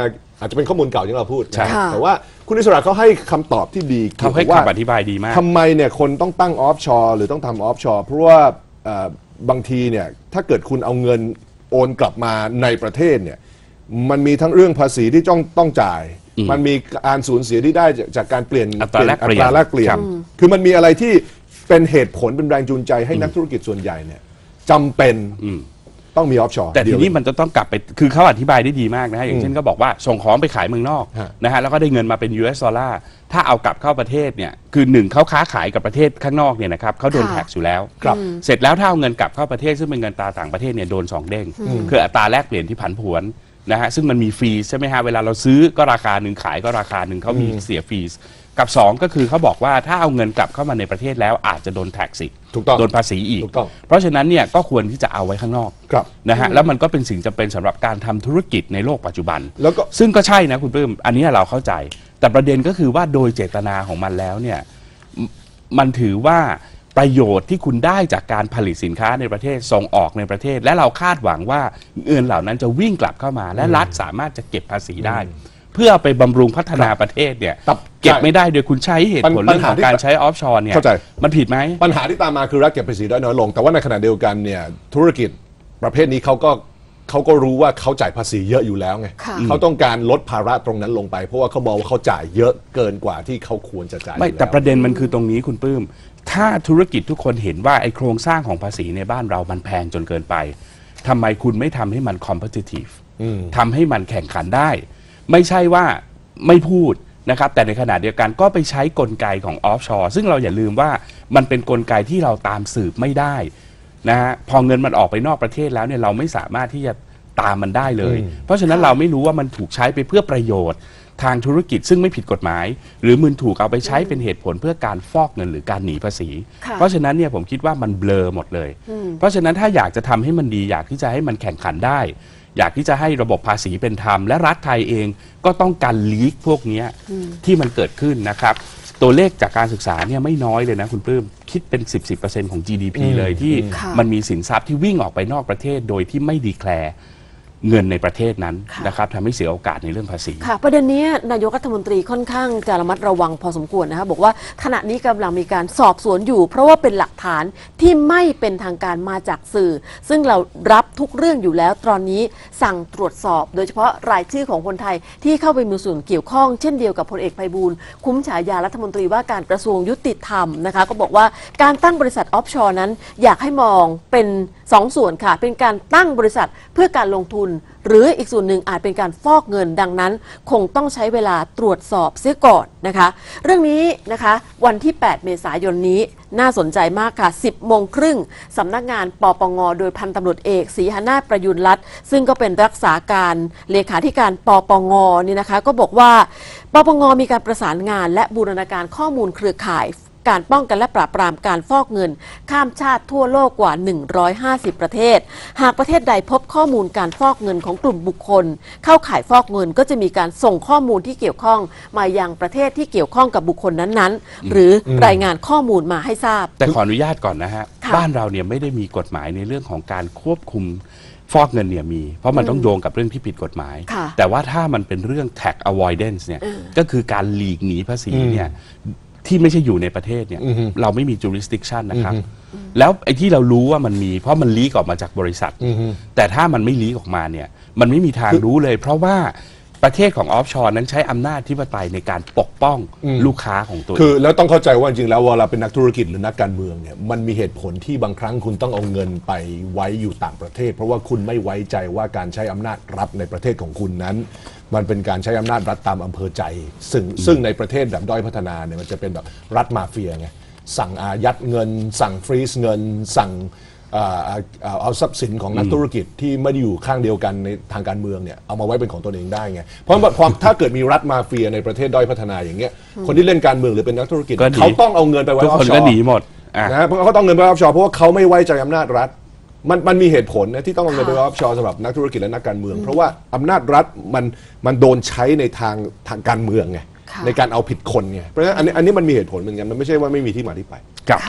อาจจะเป็นข้อมูลเก่าที่เราพูดใช่นะแต่ว่าคุณอิสระเขาให้คำตอบที่ดีเขาให้ว่าคำอธิบายดีมากทำไมเนี่ยคนต้องตั้งออฟชอร์หรือต้องทำออฟชอร์เพราะว่าเอ่อบางทีเนี่ยถ้าเกิดคุณเอาเงินโอนกลับมาในประเทศเนี่ยมันมีทั้งเรื่องภาษีที่ต้องต้องจ่าย มันมีการสูญเสียที่ได้จากจากการเปลี่ยนอัตราแลกเปลี่ยนอัตราแลกเปลี่ยนครับคือมันมีอะไรที่เป็นเหตุผลเป็นแรงจูงใจให้นักธุรกิจส่วนใหญ่เนี่ยจำเป็นต้องมีออฟชอร์แต่ทีนี้มันจะต้องกลับไปคือเขาอธิบายได้ดีมากนะฮะอย่างเช่นก็บอกว่าส่งของไปขายเมืองนอกฮะนะฮะแล้วก็ได้เงินมาเป็น ยู เอส ดอลลาร์ถ้าเอากลับเข้าประเทศเนี่ยคือหนึ่งเขาค้าขายกับประเทศข้างนอกเนี่ยนะครับเขาโดนค่ะแท็กซ์อยู่แล้วครับเสร็จแล้วถ้าเอาเงินกลับเข้าประเทศซึ่งเป็นเงินตราต่างประเทศเนี่ยโดนสองเด้งคืออัตราแลกเปลี่ยนที่ผันผวนนะฮะซึ่งมันมีฟรีใช่ไหมฮะเวลาเราซื้อก็ราคาหนึ่งขายก็ราคาหนึ่งเขามีเสียฟรีกับสองก็คือเขาบอกว่าถ้าเอาเงินกลับเข้ามาในประเทศแล้วอาจจะโดนแท็กซ์อีกถูกต้องโดนภาษีอีกถูกต้องเพราะฉะนั้นเนี่ยก็ควรที่จะเอาไว้ข้างนอกครับนะฮะแล้วมันก็เป็นสิ่งจำเป็นสำหรับการทำธุรกิจในโลกปัจจุบันแล้วก็ซึ่งก็ใช่นะคุณปลื้มอันนี้เราเข้าใจ แต่ประเด็นก็คือว่าโดยเจตนาของมันแล้วเนี่ยมมันถือว่าประโยชน์ที่คุณได้จากการผลิตสินค้าในประเทศส่งออกในประเทศ และเราคาดหวังว่าเงินเหล่านั้นจะวิ่งกลับเข้ามา และรัฐสามารถจะเก็บภาษีได้ เพื่อไปบำรุงพัฒนาประเทศเนี่ยครับเก็บไม่ได้โดยคุณใช้เหตุผลปัเรื่ญองหาของที่การใช้ออฟชอร์เนี่ยเข้าใจมันผิดไหมปัญหาที่ตามมาคือรัฐเก็บภาษีได้น้อยลง แต่ว่าในขณะเดียวกันเนี่ยธุรกิจประเภทนี้เขาก็เขาก็รู้ว่าเขาจ่ายภาษีเยอะอยู่แล้วไงค่ะเขาต้องการลดภาระตรงนั้นลงไป เพราะว่าเขามองว่าเขาจ่ายเยอะเกินกว่าที่เขาควรจะจ่ายไม่อยู่แต่ล้วประเด็นมันคือตรงนี้คุณปลื้มถ้าธุรกิจทุกคนเห็นว่าไอ้โครงสร้างของภาษีในบ้านเรามันแพงจนเกินไปทำไมคุณไม่ทำให้มัน competitive ทำให้มันแข่งขันได้ ไม่ใช่ว่าไม่พูดนะครับแต่ในขณะเดียวกันก็ไปใช้กลไกของออฟชอร์ซึ่งเราอย่าลืมว่ามันเป็นกลไกที่เราตามสืบไม่ได้นะฮะพอเงินมันออกไปนอกประเทศแล้วเนี่ยเราไม่สามารถที่จะตามมันได้เลย เพราะฉะนั้นเราไม่รู้ว่ามันถูกใช้ไปเพื่อประโยชน์ทางธุรกิจซึ่งไม่ผิดกฎหมาย หรือมันถูกเอาไปใช้เป็นเหตุผลเพื่อการฟอกเงินหรือการหนีภาษีค่ะเพราะฉะนั้นเนี่ยผมคิดว่ามันเบลอหมดเลย เพราะฉะนั้นถ้าอยากจะทำให้มันดีอยากที่จะให้มันแข่งขันได้ อยากที่จะให้ระบบภาษีเป็นธรรมและรัฐไทยเองก็ต้องการลีกพวกเนี้ยที่มันเกิดขึ้นนะครับตัวเลขจากการศึกษาเนี่ยไม่น้อยเลยนะคุณปลื้มคิดเป็น สิบ สิบเปอร์เซ็นต์ ของ จี ดี พี เลยที่ค่ะมันมีสินทรัพย์ที่วิ่งออกไปนอกประเทศโดยที่ไม่ดีแคลร์เงินในประเทศนั้นค่ะนะครับทำให้เสียโอกาสในเรื่องภาษีค่ะประเด็นนี้นายกรัฐมนตรีค่อนข้างจะระมัดระวังพอสมควรนะคะบอกว่าขณะนี้กำลังมีการสอบสวนอยู่ เพราะว่าเป็นหลักฐานที่ไม่เป็นทางการมาจากสื่อ ซึ่งเรารับทุกเรื่องอยู่แล้วตอนนี้สั่งตรวจสอบ โดยเฉพาะรายชื่อของคนไทยที่เข้าไปมีส่วนเกี่ยวข้องเช่นเดียวกับพลเอกไพบูลย์คุ้มฉายารัฐมนตรีว่าการกระทรวงยุติธรรมนะคะก็บอกว่าการตั้งบริษัทออฟชอร์นั้นอยากให้มองเป็นสองส่วนค่ะเป็นการตั้งบริษัทเพื่อการลงทุน หรืออีกส่วนหนึ่งอาจเป็นการฟอกเงินดังนั้นคงต้องใช้เวลาตรวจสอบเสียก่อนนะคะเรื่องนี้นะคะวันที่ แปด เมษายนนี้น่าสนใจมากค่ะ สิบโมงครึ่งสำนักงานปปงโดยพันตำรวจเอกศรีหนาถประยุรรัตน์ซึ่งก็เป็นรักษาการเลขาธิการปปงนี่นะคะก็บอกว่าปปงมีการประสานงานและบูรณาการข้อมูลเครือข่ายการป้องกันและปราบปรามการฟอกเงินข้ามชาติทั่วโลกกว่าหนึ่งร้อยห้าสิบประเทศหากประเทศใดพบข้อมูลการฟอกเงินของกลุ่มบุคคลเข้าข่ายฟอกเงินก็จะมีการส่งข้อมูลที่เกี่ยวข้องมายังประเทศที่เกี่ยวข้องกับบุคคลนั้นๆหรือรายงานข้อมูลมาให้ทราบแต่ขออนุญาตก่อนนะฮะค่ะบ้านเราเนี่ยไม่ได้มีกฎหมายในเรื่องของการควบคุมฟอกเงินเนี่ยมี เพราะมันต้องโยงกับเรื่องที่ผิดกฎหมายค่ะแต่ว่าถ้ามันเป็นเรื่อง tax avoidance เนี่ยก็คือการหลีกหนีภาษีเนี่ยที่ไม่ใช่อยู่ในประเทศเนี่ยเราไม่มี jurisdiction นะครับแล้วไอ้ที่เรารู้ว่ามันมีเพราะมันลีกออกมาจากบริษัท แต่ถ้ามันไม่ลีกออกมาเนี่ยมันไม่มีทางรู้เลย เพราะว่าประเทศของออฟชอร์นั้นใช้อำนาจธิปไตยในการปกป้องลูกค้าของตัวเองคือแล้วต้องเข้าใจว่าจริงๆแล้วเวลาเป็นนักธุรกิจหรือนักการเมืองเนี่ยมันมีเหตุผลที่บางครั้งคุณต้องเอาเงินไปไว้อยู่ต่างประเทศ เพราะว่าคุณไม่ไว้ใจว่าการใช้อำนาจรัฐในประเทศของคุณนั้น มันเป็นการใช้อำนาจรัฐตามอำเภอใจ ซึ่งซึ่งในประเทศแบบด้อยพัฒนาเนี่ยมันจะเป็นแบบรัฐมาเฟียไงสั่งอายัดเงิน สั่งฟรีซเงิน สั่งเอ่อเอ่อเอาทรัพย์สินของนักธุรกิจที่ไม่ได้อยู่ข้างเดียวกันในทางการเมืองเนี่ยเอามาไว้เป็นของตนเองได้ไงเพราะว่าความถ้าเกิดมีรัฐมาเฟียในประเทศด้อยพัฒนาอย่างเงี้ยคนที่เล่นการเมืองหรือเป็นนักธุรกิจก็หนีเขาต้องเอาเงินไปไว้ทุกออคนฟชอก็ร์หนีหมดอ่ะนะเพราะเขาต้องเงินไปออฟชอร์เพราะว่าเขาไม่ไว้ใจอำนาจรัฐมันมันมีเหตุผลนะที่ต้องเอาเงินไปออฟชอร์สำหรับนักธุรกิจและนักการเมือง เพราะว่าอำนาจรัฐมันมันโดนใช้ในทางทางการเมืองไงค่ะในการเอาผิดคนไงเพราะฉะนั้นอันนี้อันนี้มันมีเหตุผลเหมือนกันมันไม่ใช่ว่าไม่มีที่มาที่ไปครับค่ะ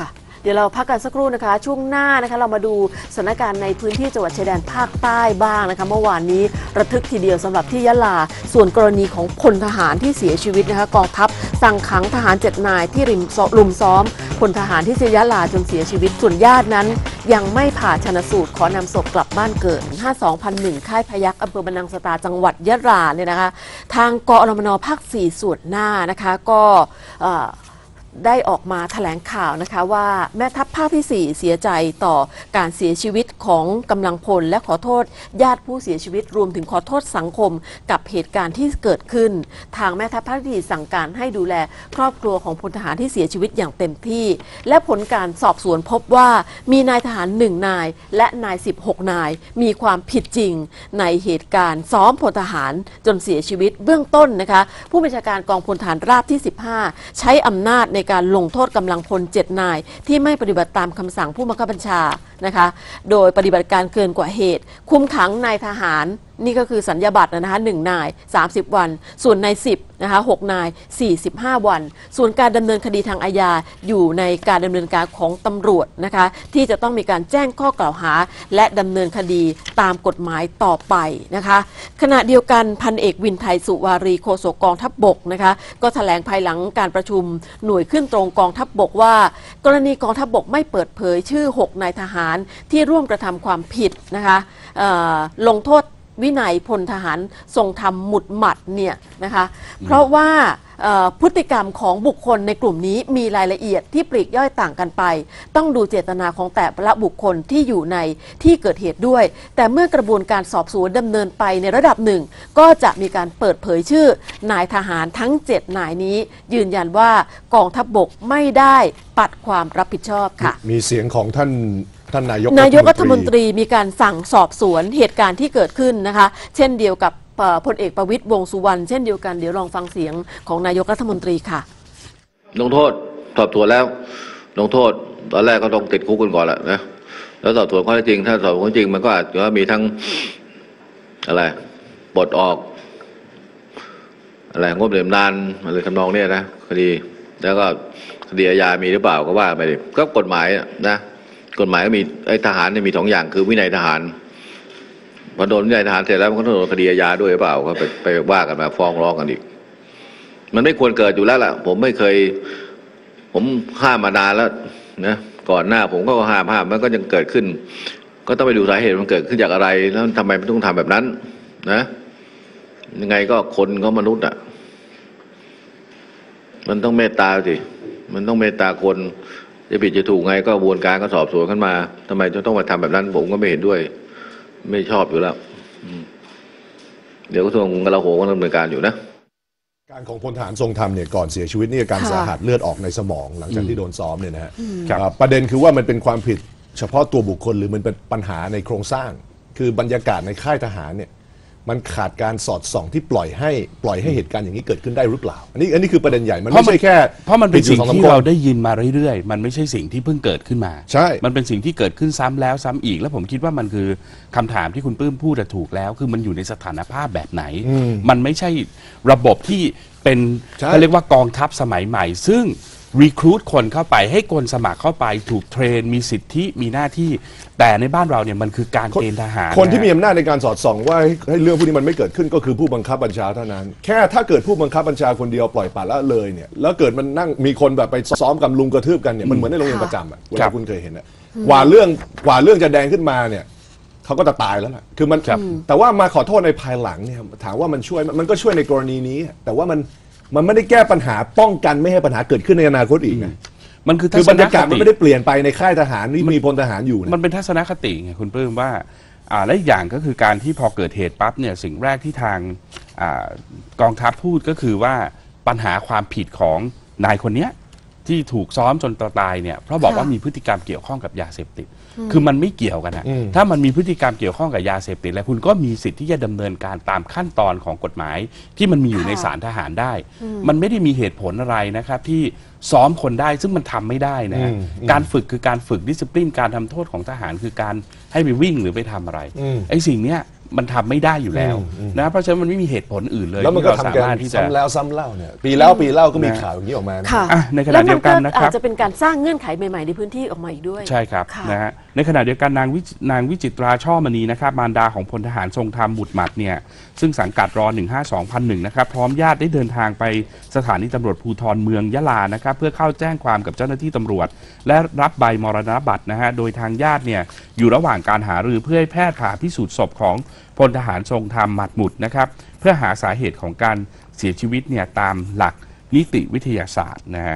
เดี๋ยวเราพักกันสักครู่นะคะช่วงหน้านะคะเรามาดูสถานการณ์ในพื้นที่จังหวัดชายแดนภาคใต้บ้างนะคะเมื่อวานนี้ระทึกทีเดียวสำหรับที่ยะลาส่วนกรณีของพลทหารที่เสียชีวิตนะคะกองทัพสั่งขังทหารเจ็ดนายที่ริมลุมซ้อมพลทหารที่ยะลาจนเสียชีวิตส่วนญาตินั้นยังไม่ผ่าชันสูตรขอนำศพกลับบ้านเกิด ห้าสองพันหนึ่ง ค่ายพยัคฆ์อำเภอบรรนังสตาจังหวัดยะลาเนี่ยนะคะทางกอรมนภาคสี่ส่วนหน้านะคะก็ได้ออกมาแถลงข่าวนะคะว่าแม่ทัพภาคที่สี่เสียใจต่อการเสียชีวิตของกำลังพลและขอโทษญาติผู้เสียชีวิตรวมถึงขอโทษสังคมกับเหตุการณ์ที่เกิดขึ้นทางแม่ทัพภาคที่สี่สั่งการให้ดูแลครอบครัวของพลทหารที่เสียชีวิตอย่างเต็มที่และผลการสอบสวนพบว่ามีนายทหารหนึ่งนายและนายสิบหกนายมีความผิดจริงในเหตุการณ์ซ้อมพลทหารจนเสียชีวิตเบื้องต้นนะคะผู้บัญชาการกองพลทหารราบที่สิบห้าใช้อำนาจในการลงโทษกำลังพลเจ็ดนายที่ไม่ปฏิบัติตามคำสั่งผู้บังคับบัญชานะคะโดยปฏิบัติการเกินกว่าเหตุคุมขังนายทหารนี่ก็คือสัญญาบัตรนะคะหนึ่งนายสามสิบวันส่วนนายสิบนะคะหกนายสี่สิบห้าวันส่วนการดำเนินคดีทางอาญาอยู่ในการดำเนินการของตำรวจนะคะที่จะต้องมีการแจ้งข้อกล่าวหาและดำเนินคดีตามกฎหมายต่อไปนะคะขณะเดียวกันพันเอกวินไทยสุวารีโฆษกกองทัพบกนะคะก็แถลงภายหลังการประชุมหน่วยขึ้นตรงกองทัพบกว่ากรณีกองทัพบกไม่เปิดเผยชื่อหกนายทหารที่ร่วมกระทำความผิดนะคะลงโทษวินัยพลทหารทรงธรรมหมุดหมัดเนี่ยนะคะเพราะว่าพฤติกรรมของบุคคลในกลุ่มนี้มีรายละเอียดที่ปลีกย่อยต่างกันไปต้องดูเจตนาของแต่ละบุคคลที่อยู่ในที่เกิดเหตุด้วยแต่เมื่อกระบวนการสอบสวนดำเนินไปในระดับหนึ่งก็จะมีการเปิดเผยชื่อนายทหารทั้งเจ็ดนายนี้ยืนยันว่ากองทัพบกไม่ได้ปัดความรับผิดชอบค่ะมีเสียงของท่านท่านนายกนายกรัฐมนตรีมีการสั่งสอบสวนเหตุการณ์ที่เกิดขึ้นนะคะเช่นเดียวกับพลเอกประวิตรวงษ์สุวรรณเช่นเดียวกันเดี๋ยวลองฟังเสียงของนายกรัฐมนตรีค่ะลงโทษสอบสวนแล้วลงโทษตอนแรกก็ต้องติดคุกกันก่อนแหละนะแล้วสอบสวนข้อเท็จจริงถ้าสอบสวนจริงมันก็อาจจะมีทั้งอะไรปลดออกอะไรงบเหลี่ยมนานอะไรทำนองนี้นะคดีแล้วก็คดีอาญามีหรือเปล่าก็ว่าไปดิก็กฎหมายนะกฎหมายก็มีไอ้ทหารเนี่ยมีสองอย่างคือวินัยทหารพอโดนวินัยทหารเสร็จแล้วมันก็ต้องโดนคดีอาญาด้วยหรือเปล่าก็ไปไปว่ากันมาฟ้องร้องกันอีกมันไม่ควรเกิดอยู่แล้วล่ะผมไม่เคยผมห้ามมานานแล้วนะก่อนหน้าผมก็ห้ามห้ามมันก็ยังเกิดขึ้นก็ต้องไปดูสาเหตุมันเกิดขึ้นจากอะไรแล้วทำไมมันต้องทำแบบนั้นนะยังไงก็คนก็มนุษย์อ่ะมันต้องเมตตาสิมันต้องเมตตาคนจะผิดจะถูกไงก็กระบวนการก็สอบสวนขึ้นมาทำไมจะต้องมาทำแบบนั้นผมก็ไม่เห็นด้วยไม่ชอบอยู่แล้วเดี๋ยวกระทรวงกลาโหมก็ดำเนินการอยู่นะการของพลทหารทรงธรรมเนี่ยก่อนเสียชีวิตนี่อาการสาหัสเลือดออกในสมองหลังจากที่โดนซ้อมเนี่ยนะฮะประเด็นคือว่ามันเป็นความผิดเฉพาะตัวบุคคลหรือมันเป็นปัญหาในโครงสร้างคือบรรยากาศในค่ายทหารเนี่ยมันขาดการสอดส่องที่ปล่อยให้ปล่อยให้เหตุการณ์อย่างนี้เกิดขึ้นได้หรือเปล่าอันนี้อันนี้คือประเด็นใหญ่มันไม่ใช่แค่เพราะมันเป็นสิ่งที่เราได้ยินมาเรื่อยๆมันไม่ใช่สิ่งที่เพิ่งเกิดขึ้นมาใช่มันเป็นสิ่งที่เกิดขึ้นซ้ำแล้วซ้ำอีกแล้วผมคิดว่ามันคือคำถามที่คุณปื้มพูดถูกแล้วคือมันอยู่ในสถานภาพแบบไหนมันไม่ใช่ระบบที่เป็นเขาเรียกว่ากองทัพสมัยใหม่ซึ่งรีครูทคนเข้าไปให้คนสมัครเข้าไปถูกเทรนมีสิทธิมีหน้าที่แต่ในบ้านเราเนี่ยมันคือการเกณฑ์ทหารคนที่มีอำนาจในการสอดส่องว่าให้เรื่องพวกนี้มันไม่เกิดขึ้นก็คือผู้บังคับบัญชาเท่านั้นแค่ถ้าเกิดผู้บังคับบัญชาคนเดียวปล่อยปละละเลยเนี่ยแล้วเกิดมันนั่งมีคนแบบไปซ้อมกับลุงกระทืบกันเนี่ยมันเหมือนในโรงเรียนประจำอ่ะเวลาคุณเคยเห็นอ่ะกว่าเรื่องกว่าเรื่องจะแดงขึ้นมาเนี่ยเขาก็จะตายแล้วล่ะคือมันแต่ว่ามาขอโทษในภายหลังเนี่ยถามว่ามันช่วยมันก็ช่วยในกรณีนี้แต่ว่ามันมันไม่ได้แก้ปัญหาป้องกันไม่ให้ปัญหาเกิดขึ้นในอนาคตอีกนะมันคือคือบรรยากาศมันไม่ได้เปลี่ยนไปในค่ายทหารที่มีพลทหารอยู่มันเป็นทัศนคติไงคุณปื้มว่าอ่าและอีกอย่างก็คือการที่พอเกิดเหตุปั๊บเนี่ยสิ่งแรกที่ทางอ่ากองทัพพูดก็คือว่าปัญหาความผิดของนายคนเนี้ยที่ถูกซ้อมจนตายเนี่ยเพราะบอกว่ามีพฤติกรรมเกี่ยวข้องกับยาเสพติดคือมันไม่เกี่ยวกันนะถ้ามันมีพฤติกรรมเกี่ยวข้องกับยาเสพติดแล้วคุณก็มีสิทธิ์ที่จะดำเนินการตามขั้นตอนของกฎหมายที่มันมีอยู่ในศาลทหารได้มันไม่ได้มีเหตุผลอะไรนะครับที่ซ้อมคนได้ซึ่งมันทำไม่ได้นะฮะการฝึกคือการฝึกดิสซิปลินการทำโทษของทหารคือการให้ไปวิ่งหรือไปทำอะไรไอ้สิ่งเนี้ยมันทำไม่ได้อยู่แล้วนะเพราะฉะนั้นมันไม่มีเหตุผลอื่นเลยแล้วมันก็ทำกันซ้ำแล้วซ้ำเล่าเนี่ยปีแล้วปีเล่าก็มีข่าวอย่างนี้ออกมาในขณะเดียวกันนะครับอาจจะเป็นการสร้างเงื่อนไขใหม่ๆในพื้นที่ออกมาอีกด้วยใช่ครับนะฮะในขณะเดียวกันนางวินางวิจิตราช่อมณีนะครับมารดาของพลทหารทรงธรรมบุตรหมัดเนี่ยซึ่งสังกัดรอหนึ่งห้าสองพันหนึ่งนะครับพร้อมญาติได้เดินทางไปสถานีตำรวจภูธรเมืองยะลานะครับเพื่อเข้าแจ้งความกับเจ้าหน้าที่ตำรวจและรับใบมรณบัตรนะฮะโดยทางญาติเนี่ยอยู่ระหว่างการหารือเพื่อให้แพทย์ผ่าพิสูจน์ศพของพลทหารทรงธรรมหมัดหมุดนะครับเพื่อหาสาเหตุของการเสียชีวิตเนี่ยตามหลักนิติวิทยาศาสตร์นะฮะ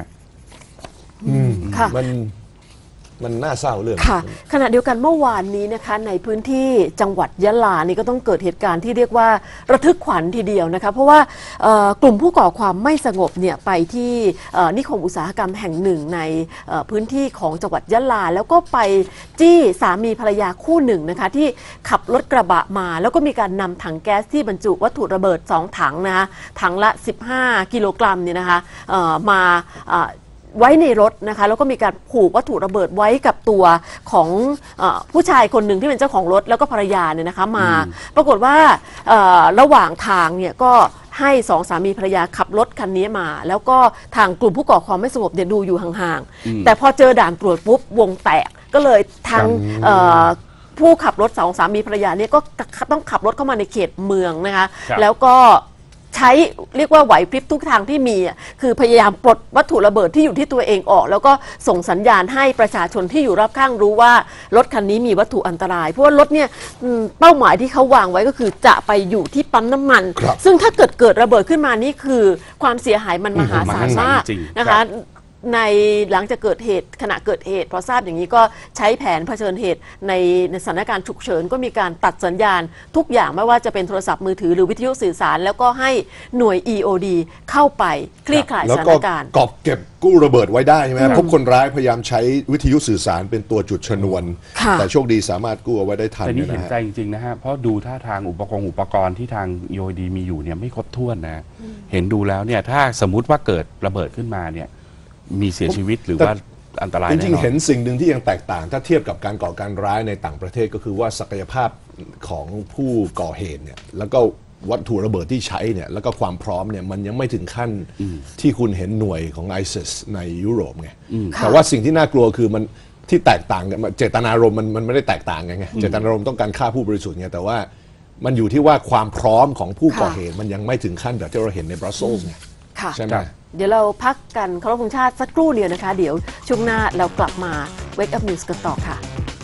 มันมันน่าเศร้าเรื่องค่ะขณะเดียวกันเมื่อวานนี้นะคะในพื้นที่จังหวัดยะลานี่ก็ต้องเกิดเหตุการณ์ที่เรียกว่าระทึกขวัญทีเดียวนะคะเพราะว่ากลุ่มผู้ก่อความไม่สงบเนี่ยไปที่นิคมอุตสาหกรรมแห่งหนึ่งในพื้นที่ของจังหวัดยะลาแล้วก็ไปจี้สามีภรรยาคู่หนึ่งนะคะที่ขับรถกระบะมาแล้วก็มีการนำถังแก๊สที่บรรจุวัตถุระเบิดสองถังนะคะถังละสิบห้ากิโลกรัมเนี่ยนะคะมาไว้ในรถนะคะแล้วก็มีการผูกวัตถุระเบิดไว้กับตัวของเอ่อผู้ชายคนหนึ่งที่เป็นเจ้าของรถแล้วก็ภรรยาเนี่ยนะคะมาปรากฏว่าระหว่างทางเนี่ยก็ให้สองสามีภรรยาขับรถคันนี้มาแล้วก็ทางกลุ่มผู้ก่อความไม่สงบเนี่ยดูอยู่ห่างๆแต่พอเจอด่านตรวจปุ๊บวงแตกก็เลยทางผู้ขับรถสองสามีภรรยาเนี่ยก็ต้องขับรถเข้ามาในเขตเมืองนะคะแล้วก็ใช้เรียกว่าไหวพริบทุกทางที่มีคือพยายามปลดวัตถุระเบิดที่อยู่ที่ตัวเองออกแล้วก็ส่งสัญญาณให้ประชาชนที่อยู่รอบข้างรู้ว่ารถคันนี้มีวัตถุอันตรายเพราะว่ารถเนี่ยเป้าหมายที่เขาวางไว้ก็คือจะไปอยู่ที่ปั๊มน้ำมันซึ่งถ้าเกิดเกิดระเบิดขึ้นมานี่คือความเสียหายมันมหาศาลมากนะคะในหลังจากเกิดเหตุขณะเกิดเหตุพอทราบอย่างนี้ก็ใช้แผนเผชิญเหตุในสถานการณ์ฉุกเฉินก็มีการตัดสัญญาณทุกอย่างไม่ว่าจะเป็นโทรศัพท์มือถือหรือวิทยุสื่อสารแล้วก็ให้หน่วย อี โอ ดี เข้าไปคลี่คลายสถานการณ์แล้วก็กอบเก็บกู้ระเบิดไว้ได้ใช่ไหมพบคนร้ายพยายามใช้วิทยุสื่อสารเป็นตัวจุดชนวนแต่โชคดีสามารถกู้เอาไว้ได้ทันแต่นี่เห็นใจจริงๆนะฮะเพราะดูท่าทางอุปกรณ์อุปกรณ์ที่ทาง อี โอ ดี มีอยู่เนี่ยไม่ครบถ้วนนะเห็นดูแล้วเนี่ยถ้าสมมุติว่าเกิดระเบิดขึ้นมาเนี่ยมีเสียชีวิตหรือว่าอันตรายแน่นอนจริงๆเห็นสิ่งหนึ่งที่ยังแตกต่างถ้าเทียบกับการก่อการร้ายในต่างประเทศก็คือว่าศักยภาพของผู้ก่อเหตุเนี่ยแล้วก็วัตถุระเบิดที่ใช้เนี่ยแล้วก็ความพร้อมเนี่ยมันยังไม่ถึงขั้นที่คุณเห็นหน่วยของ ไอซิส ในยุโรปไงแต่ว่าสิ่งที่น่ากลัวคือมันที่แตกต่างกันเจตนารมณ์มันมันไม่ได้แตกต่างกันไงเจตนารมณ์ต้องการฆ่าผู้บริสุทธิ์ไงแต่ว่ามันอยู่ที่ว่าความพร้อมของผู้ก่อเหตุมันยังไม่ถึงขั้นแบบที่เราเห็นในบรัสเซลส์ไงใช่ไหมเดี๋ยวเราพักกันเคารพธงชาติสักครู่เดียวนะคะเดี๋ยวช่วงหน้าเรากลับมา Wake Up News กันต่อค่ะ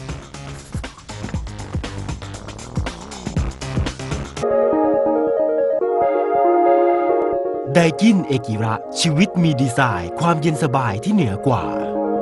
ไดกินเอกิระชีวิตมีดีไซน์ความเย็นสบายที่เหนือกว่า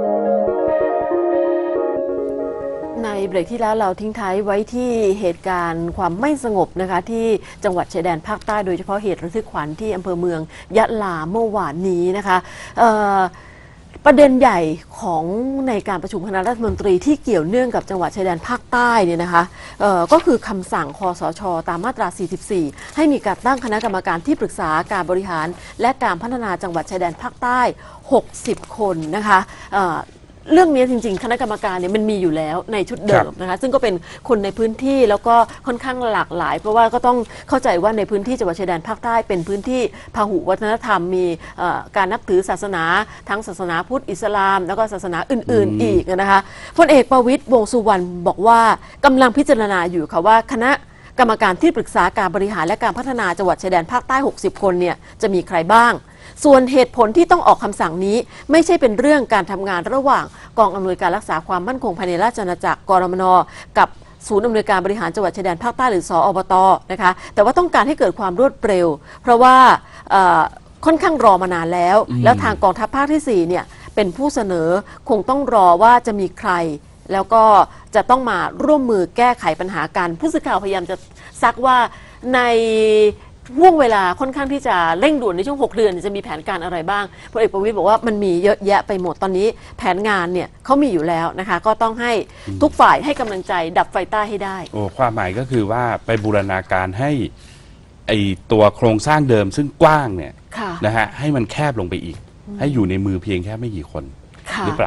ในเบรกที่แล้วเราทิ้งท้ายไว้ที่เหตุการณ์ความไม่สงบนะคะที่จังหวัดชายแดนภาคใต้โดยเฉพาะเหตุระทึกขวัญที่อำเภอเมืองยะลาเมื่อวานนี้นะคะประเด็นใหญ่ของในการประชุมคณะรัฐมนตรีที่เกี่ยวเนื่องกับจังหวัดชายแดนภาคใต้เนี่ยนะคะก็คือคำสั่งคสช.ตามมาตรา สี่สิบสี่ ให้มีการตั้งคณะกรรมการที่ปรึกษาการบริหารและการพัฒนาจังหวัดชายแดนภาคใต้ หกสิบ คนนะคะเรื่องนี้จริงๆคณะกรรมการเนี่ยมันมีอยู่แล้วในชุดเดิมนะคะซึ่งก็เป็นคนในพื้นที่แล้วก็ค่อนข้างหลากหลายเพราะว่าก็ต้องเข้าใจว่าในพื้นที่จังหวัดชายแดนภาคใต้เป็นพื้นที่พหุวัฒนธรรมมีการนับถือศาสนาทั้งศาสนาพุทธอิสลามแล้วก็ศาสนาอื่นๆอีกนะคะพลเอกประวิตรวงษ์สุวรรณบอกว่ากำลังพิจารณาอยู่ค่ะว่าคณะกรรมการที่ปรึกษาการบริหารและการพัฒนาจังหวัดชายแดนภาคใต้หกสิบคนเนี่ยจะมีใครบ้างส่วนเหตุผลที่ต้องออกคำสั่งนี้ไม่ใช่เป็นเรื่องการทำงานระหว่างกองอำนวยการรักษาความมั่นคงภายในราชอาณาจักรกรมน.กับศูนย์อำนวยการบริหารจังหวัดชายแดนภาคใต้หรือสอบต.นะคะแต่ว่าต้องการให้เกิดความรวดเร็วเพราะว่าค่อนข้างรอมานานแล้วแล้วทางกองทัพภาคที่สี่เนี่ยเป็นผู้เสนอคงต้องรอว่าจะมีใครแล้วก็จะต้องมาร่วมมือแก้ไขปัญหากันผู้สื่อข่าวพยายามจะซักว่าในห่วงเวลาค่อนข้างที่จะเร่งด่วนในช่วงหกเดือนจะมีแผนการอะไรบ้างพลเอกประวิตรบอกว่ามันมีเยอะแยะไปหมดตอนนี้แผนงานเนี่ยเขามีอยู่แล้วนะคะก็ต้องให้ทุกฝ่ายให้กำลังใจดับไฟใต้ให้ได้โอ้ความหมายก็คือว่าไปบูรณาการให้ไอตัวโครงสร้างเดิมซึ่งกว้างเนี่ยนะฮะให้มันแคบลงไปอีกให้อยู่ในมือเพียงแค่ไม่กี่คนหรือเปล่า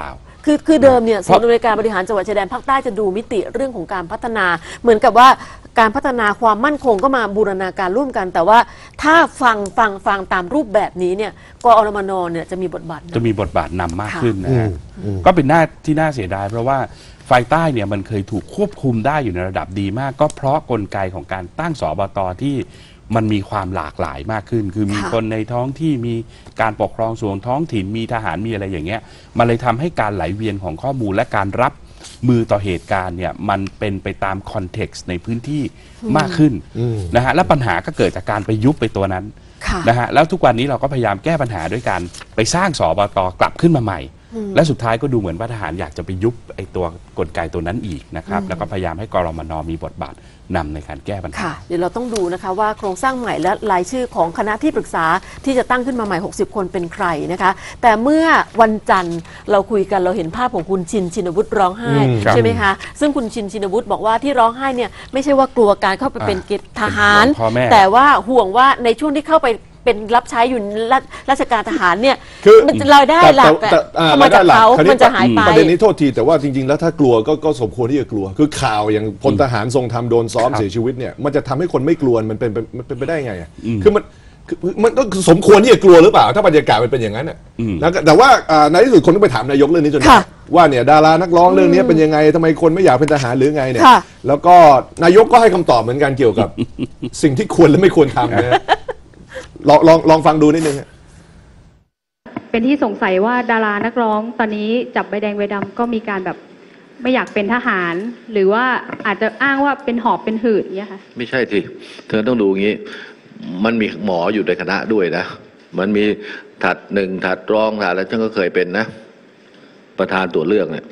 คือคือเดิมเนี่ยศูนย์อำนวยการบริหารจังหวัดชายแดนภาคใต้จะดูมิติเรื่องของการพัฒนา เหมือนกับว่าการพัฒนาความมั่นคงก็มาบูรณาการร่วมกัน แต่ว่าถ้าฟังฟังฟังตามรูปแบบนี้เนี่ยกอรมนเนี่ยจะมีบทบาทจะมีบทบาทนำมากขึ้นนะฮะก็เป็นหน้าที่น่าเสียดายเพราะว่าไฟใต้เนี่ยมันเคยถูกควบคุมได้อยู่ในระดับดีมากก็เพราะกลไกของการตั้งสบตที่มันมีความหลากหลายมากขึ้นคือมีคนในท้องที่มีการปกครองส่วนท้องถิ่นมีทหารมีอะไรอย่างเงี้ยมันเลยทำให้การไหลเวียนของข้อมูลและการรับมือต่อเหตุการณ์เนี่ยมันเป็นไปตามคอนเท็กซ์ในพื้นที่มากขึ้นนะฮะและปัญหาก็เกิดจากการไปยุบไปตัวนั้นนะฮะแล้วทุกวันนี้เราก็พยายามแก้ปัญหาด้วยการไปสร้างสบตกลับขึ้นมาใหม่และสุดท้ายก็ดูเหมือนว่าทหารอยากจะไปยุบไอ้ตัวกลไกตัวนั้นอีกนะครับแล้วก็พยายามให้กรมนมีบทบาทนำในการแก้ปัญหาเดี๋ยวเราต้องดูนะคะว่าโครงสร้างใหม่และรายชื่อของคณะที่ปรึกษาที่จะตั้งขึ้นมาใหม่หกสิบคนเป็นใครนะคะแต่เมื่อวันจันทร์เราคุยกันเราเห็นภาพของคุณชินชินวุฒิร้องไห้ใช่ไหมคะซึ่งคุณชินชินวุฒิบอกว่าที่ร้องไห้เนี่ยไม่ใช่ว่ากลัวการเข้าไปเป็นเกณฑ์ทหารแต่ว่าห่วงว่าในช่วงที่เข้าไปเป็นรับใช้อยู่ราชการทหารเนี่ยมันรายได้หลักเข้ามาจากเขามันจะหายไปประเด็นนี้โทษทีแต่ว่าจริงๆแล้วถ้ากลัวก็สมควรที่จะกลัวคือข่าวอย่างพลทหารทรงธรรมโดนซ้อมเสียชีวิตเนี่ยมันจะทำให้คนไม่กลัวมันเป็นมันเป็นไปได้ไงคือมันมันก็สมควรที่จะกลัวหรือเปล่าถ้าบรรยากาศมันเป็นอย่างนั้นแล้วแต่ว่าในที่สุดคนต้องไปถามนายกเรื่องนี้จนว่าเนี่ยดารานักร้องเรื่องนี้เป็นยังไงทำไมคนไม่อยากเป็นทหารหรือไงเนี่ยแล้วก็นายกก็ให้คำตอบเหมือนกันเกี่ยวกับสิ่งที่ควรและไม่ควรทำนะลองลองลองฟังดูนิดนึงเป็นที่สงสัยว่าดารานักร้องตอนนี้จับใบแดงใบดำก็มีการแบบไม่อยากเป็นทหาร หรือว่าอาจจะอ้างว่าเป็นหอบเป็นหืดเนี่ยค่ะไม่ใช่ทีเธอต้องดูอย่างนี้มันมีหมออยู่ในคณะด้วยนะมันมีถัดหนึ่งถัดรองถัดแล้วฉันก็เคยเป็นนะประธานตัวเลือกเนี่ย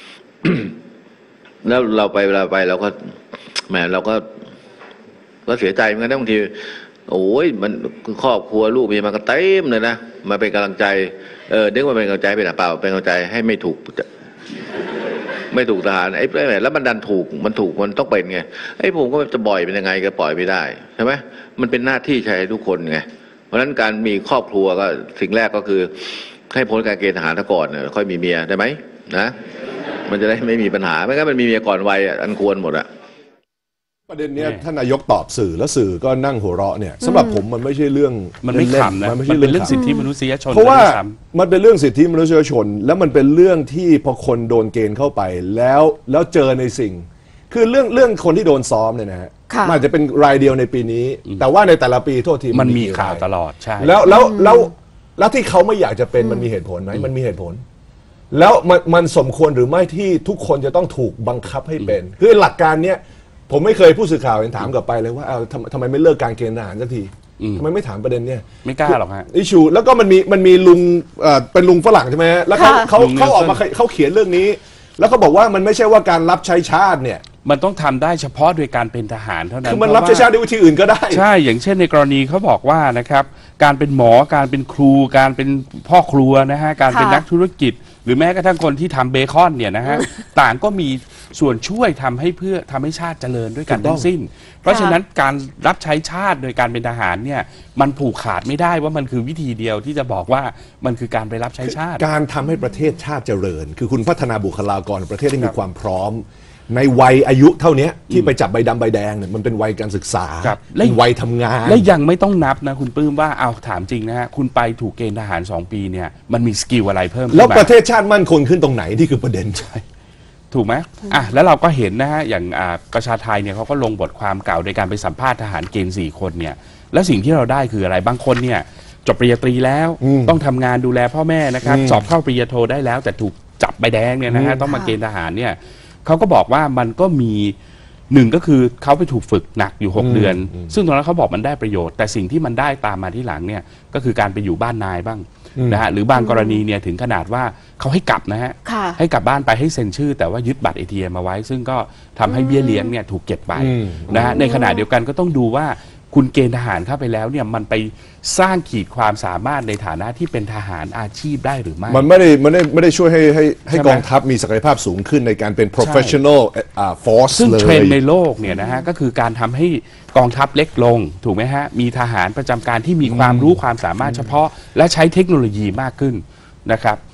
แล้วเราไปเวลาไปเราก็แหมเราก็ก็เสียใจเหมือนกันบางทีโอ้ยมันครอบครัวลูกมีมาก็เต็มเลยนะมาเป็นกำลังใจเออเด็กมาเป็นกำลังใจเป็นเปล่าเป็นกำลังใจให้ไม่ถูกไม่ถูกทหารไอ้แล้วมันดันถูกมันถูกมันต้องเป็นไงไอ้ผมก็จะบ่อยเป็นยังไงก็ปล่อยไม่ได้ใช่ไหมมันเป็นหน้าที่ใช้ทุกคนไงเพราะฉะนั้นการมีครอบครัวก็สิ่งแรกก็คือให้พ้นการเกณฑ์ทหารก่อนค่อยมีเมียได้ไหมนะมันจะได้ไม่มีปัญหาไม่งั้นมันมีเมียก่อนวัยอันควรหมดอะประเด็นนี้ท่านนายกตอบสื่อแล้วสื่อก็นั่งหัวเราะเนี่ยสำหรับผมมันไม่ใช่เรื่องมันไม่ขำนะมันเป็นเรื่องสิทธิมนุษยชนเพราะว่ามันเป็นเรื่องสิทธิมนุษยชนแล้วมันเป็นเรื่องที่พอคนโดนเกณฑ์เข้าไปแล้วแล้วเจอในสิ่งคือเรื่องเรื่องคนที่โดนซ้อมเนี่ยนะฮะมันอาจจะเป็นรายเดียวในปีนี้แต่ว่าในแต่ละปีโทษทีมันมีข่าวตลอดใช่แล้วแล้วแล้วแล้วที่เขาไม่อยากจะเป็นมันมีเหตุผลไหมมันมีเหตุผลแล้วมันมันสมควรหรือไม่ที่ทุกคนจะต้องถูกบังคับให้เป็นคือหลักการเนี้ยผมไม่เคยผู้สื่อข่าวยังถามกลับไปเลยว่าเอาทำทำไมไม่เลิกการเกณฑ์ทหารสักทีทำไมไม่ถามประเด็นเนี้ยไม่กล้าหรอกฮะอิชูแล้วก็มันมีมันมีลุงเป็นลุงฝรั่งใช่ไหมฮะแล้วเขาเขาเขาออกมาเขาเขียนเรื่องนี้แล้วเขาบอกว่ามันไม่ใช่ว่าการรับใช้ชาติเนี่ยมันต้องทำได้เฉพาะโดยการเป็นทหารเท่านั้นคือมันรับใช้ชาติด้วยวิธีอื่นก็ได้ใช่อย่างเช่นในกรณีเขาบอกว่านะครับการเป็นหมอการเป็นครูการเป็นพ่อครัวนะฮะการเป็นนักธุรกิจหรือแม้กระทั่งคนที่ทำเบคอนเนี่ยนะฮะต่างก็มีส่วนช่วยทำให้เพื่อทำให้ชาติเจริญด้วยกันทั้งสิ้นเพราะฉะนั้นการรับใช้ชาติโดยการเป็นทหารเนี่ยมันผูกขาดไม่ได้ว่ามันคือวิธีเดียวที่จะบอกว่ามันคือการไปรับใช้ชาติการทำให้ประเทศชาติเจริญคือคุณพัฒนาบุคลากรประเทศให้มีความพร้อมในวัยอายุเท่านี้ที่ไปจับใบดำใบแดงเนี่ยมันเป็นวัยการศึกษาเป็นวัยทำงานและยังไม่ต้องนับนะคุณปื้มว่าเอาถามจริงนะฮะคุณไปถูกเกณฑ์ทหารสองปีเนี่ยมันมีสกิลอะไรเพิ่มแล้วประเทศชาติมั่นคงขึ้นตรงไหนที่คือประเด็นใช่ถูกไหมอ่ะแล้วเราก็เห็นนะฮะอย่างประชาไทยเนี่ยเขาก็ลงบทความเก่าในการไปสัมภาษณ์ทหารเกณฑ์สี่คนเนี่ยแล้วสิ่งที่เราได้คืออะไรบางคนเนี่ยจบปริญญาตรีแล้วต้องทำงานดูแลพ่อแม่นะครับสอบเข้าปริญญาโทได้แล้วแต่ถูกจับใบแดงเนี่ยนะฮะต้องมาเกณฑ์ทหารเนี่ยเขาก็บอกว่ามันก็มีหนึ่งก็คือเขาไปถูกฝึกหนักอยู่หกเดือนซึ่งตอนนั้นเขาบอกมันได้ประโยชน์แต่สิ่งที่มันได้ตามมาที่หลังเนี่ยก็คือการไปอยู่บ้านนายบ้างนะฮะหรือบางกรณีเนี่ยถึงขนาดว่าเขาให้กลับนะฮะให้กลับบ้านไปให้เซ็นชื่อแต่ว่ายึดบัตร เอ ที เอ็ม มาไว้ซึ่งก็ทำให้เบี้ยเลี้ยงเนี่ยถูกเก็บไปนะฮะในขณะเดียวกันก็ต้องดูว่าคุณเกณฑ์ทหารเข้าไปแล้วเนี่ยมันไปสร้างขีดความสามารถในฐานะที่เป็นทหารอาชีพได้หรือไม่มันไม่ได้ไม่ได้ไม่ได้ช่วยให้ให้ให้กองทัพมีศักยภาพสูงขึ้นในการเป็น professional force ซึ่งเทรนด์ในโลกเนี่ยนะฮะก็คือการทำให้กองทัพเล็กลงถูกไหมฮะมีทหารประจำการที่มีความรู้ความสามารถเฉพาะและใช้เทคโนโลยีมากขึ้นนะครับ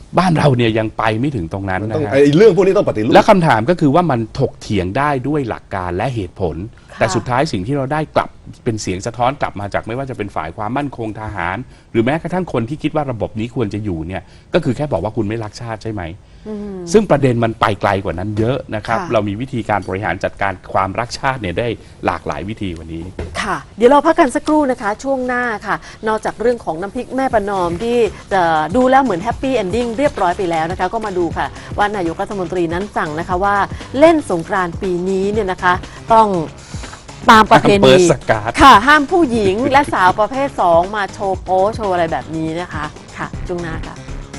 บ้านเราเนี่ยยังไปไม่ถึงตรงนั้นนะฮะไอ้เรื่องพวกนี้ต้องปฏิรูปและคำถามก็คือว่ามันถกเถียงได้ด้วยหลักการและเหตุผล แต่สุดท้ายสิ่งที่เราได้กลับเป็นเสียงสะท้อนกลับมาจากไม่ว่าจะเป็นฝ่ายความมั่นคงทหาร หรือแม้กระทั่งคนที่คิดว่าระบบนี้ควรจะอยู่เนี่ยก็คือแค่บอกว่าคุณไม่รักชาติใช่ไหมซึ่งประเด็นมันไปไกลกว่านั้นเยอะนะครับเรามีวิธีการบริหารจัดการความรักชาติเนี่ยได้หลากหลายวิธีกว่านี้ค่ะเดี๋ยวเราพักกันสักครู่นะคะช่วงหน้าค่ะนอกจากเรื่องของน้ำพริกแม่ประนอมที่จะดูแล้วเหมือนแฮปปี้เอนดิ้งเรียบร้อยไปแล้วนะคะก็มาดูค่ะว่านายกรัฐมนตรีนั้นสั่งนะคะว่าเล่นสงกรานต์ปีนี้เนี่ยนะคะต้องตามประเพณีค่ะห้ามผู้หญิงและสาวประเภทสองมาโชว์โป๊โชว์อะไรแบบนี้นะคะค่ะช่วงหน้าค่ะ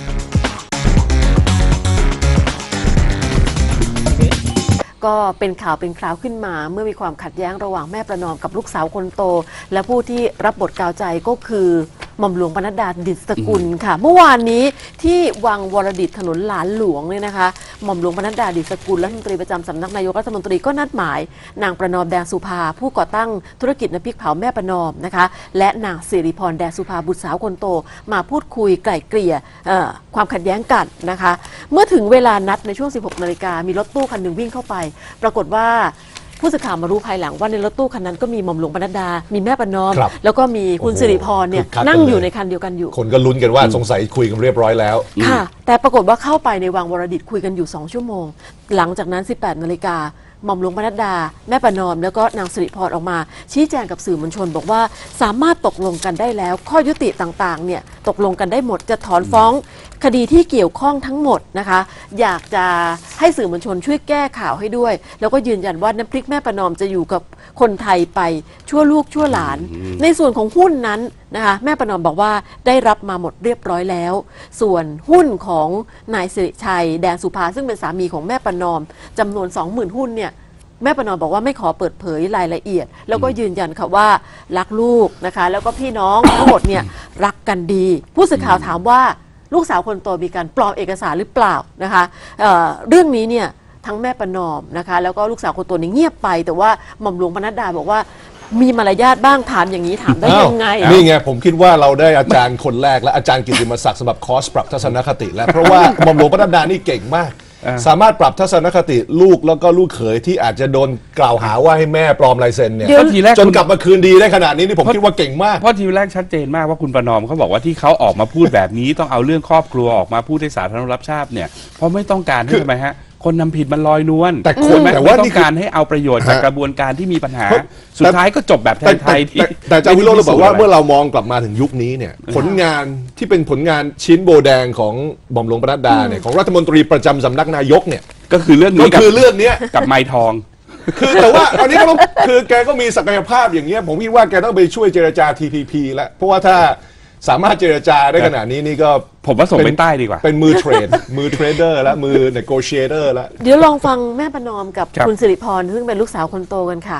ก็เป็นข่าวเป็นคราวขึ้นมาเมื่อมีความขัดแย้งระหว่างแม่ประนอมกับลูกสาวคนโตและผู้ที่รับบทกาวใจก็คือหม่อมหลวงปนัดดาดิษฐกุลค่ะเมื่อวานนี้ที่วังวรดิตถนนหลานหลวงเนี่ยนะคะหม่อมหลวงปนัดดาดิษฐกุลรัฐมนตรีประจำสำนักนายกรัฐมนตรีก็นัดหมายนางประนอมแดงสุภาผู้ก่อตั้งธุรกิจน้ำพริกเผาแม่ประนอมนะคะและนางสิริพรแดงสุภาบุตรสาวคนโตมาพูดคุยไกล่เกลี่ยความขัดแย้งกันนะคะเมื่อถึงเวลานัดในช่วงสิบหกนาฬิกามีรถตู้คันหนึ่งวิ่งเข้าไปปรากฏว่าผู้สื่อข่าวมารู้ภายหลังว่าในรถตู้คันนั้นก็มีหม่อมหลวงปนัดดามีแม่ประนอมแล้วก็มีคุณสิริพรเนี่ยนั่งอยู่ในคันเดียวกันอยู่คนก็ลุ้นกันว่าสงสัยคุยกันเรียบร้อยแล้วค่ะแต่ปรากฏว่าเข้าไปในวังวรดิตคุยกันอยู่สองชั่วโมงหลังจากนั้นสิบแปดนาฬิกาหม่อมหลวงปนัดดาแม่ประนอมแล้วก็นางสิริพรออกมาชี้แจงกับสื่อมวลชนบอกว่าสามารถตกลงกันได้แล้วข้อยุติต่างๆเนี่ยตกลงกันได้หมดจะถอนฟ้องคดีที่เกี่ยวข้องทั้งหมดนะคะอยากจะให้สื่อมวลชนช่วยแก้ข่าวให้ด้วยแล้วก็ยืนยันว่าน้ำพริกแม่ประนอมจะอยู่กับคนไทยไปชั่วลูกชั่วหลานในส่วนของหุ้นนั้นนะคะแม่ประนอมบอกว่าได้รับมาหมดเรียบร้อยแล้วส่วนหุ้นของนายสิริชัยแดงสุภาซึ่งเป็นสามีของแม่ประนอมจำนวน สองหมื่น หุ้นเนี่ยแม่ประนอมบอกว่าไม่ขอเปิดเผยรายละเอียดแล้วก็ยืนยันค่ะว่ารักลูกนะคะแล้วก็พี่น้องทั้งหมดเนี่ยรักกันดีผู้สื่อข่าวถามว่าลูกสาวคนโตมีการปลอมเอกสารหรือเปล่านะคะ เอ่อ เรื่องนี้เนี่ยทั้งแม่ประนอมนะคะแล้วก็ลูกสาวคนโตนี่เงียบไปแต่ว่าหม่อมหลวงปนัดดาบอกว่ามีมารยาทบ้างถามอย่างนี้ถามได้ยังไงนี่ไงผมคิดว่าเราได้อาจารย์คนแรกและอาจารย์กิตติมศักดิ์สำหรับคอร์สปรับทัศนคติแล้วเพราะว่าหม่อมหลวงปนัดดานี่เก่งมากสามารถปรับทัศนคติลูกแล้วก็ลูกเขยที่อาจจะโดนกล่าวหาว่าให้แม่ปลอมลายเซ็นเนี่ยจนกลับมาคืนดีได้ขนาดนี้นี่ผมคิดว่าเก่งมากเพราะทีแรกชัดเจนมากว่าคุณประนอมเขาบอกว่าที่เขาออกมาพูดแบบนี้ต้องเอาเรื่องครอบครัวออกมาพูดให้สาธารณรับทราบเนี่ยเพราะไม่ต้องการให้ทำไมฮะคนนำผิดมันลอยนวลแต่คนแต่ว่าต้องการให้เอาประโยชน์จากกระบวนการที่มีปัญหาสุดท้ายก็จบแบบไทยๆที่แต่อาจารย์วิโรจน์เราบอกว่าเมื่อเรามองกลับมาถึงยุคนี้เนี่ยผลงานที่เป็นผลงานชิ้นโบแดงของหม่อมหลวงปนัดดาเนี่ยของรัฐมนตรีประจำสำนักนายกเนี่ยก็คือเรื่องนี้ก็คือเรื่องนี้กับไม้ทองคือแต่ว่าอันนี้ก็ต้องคือแกก็มีศักยภาพอย่างเงี้ยผมคิดว่าแกต้องไปช่วยเจรจา ที พี พี แล้วเพราะว่าถ้าสามารถเจรจาได้ขนาดนี้นี่ก็ผมว่าส่งไปใต้ดีกว่าเป็นมือเทรดมือเทรดเดอร์แล้วมือเนโกเชียเตอร์แล้วเดี๋ยวลองฟังแม่ประนอมกับคุณสิริพรซึ่งเป็นลูกสาวคนโตกันค่ะ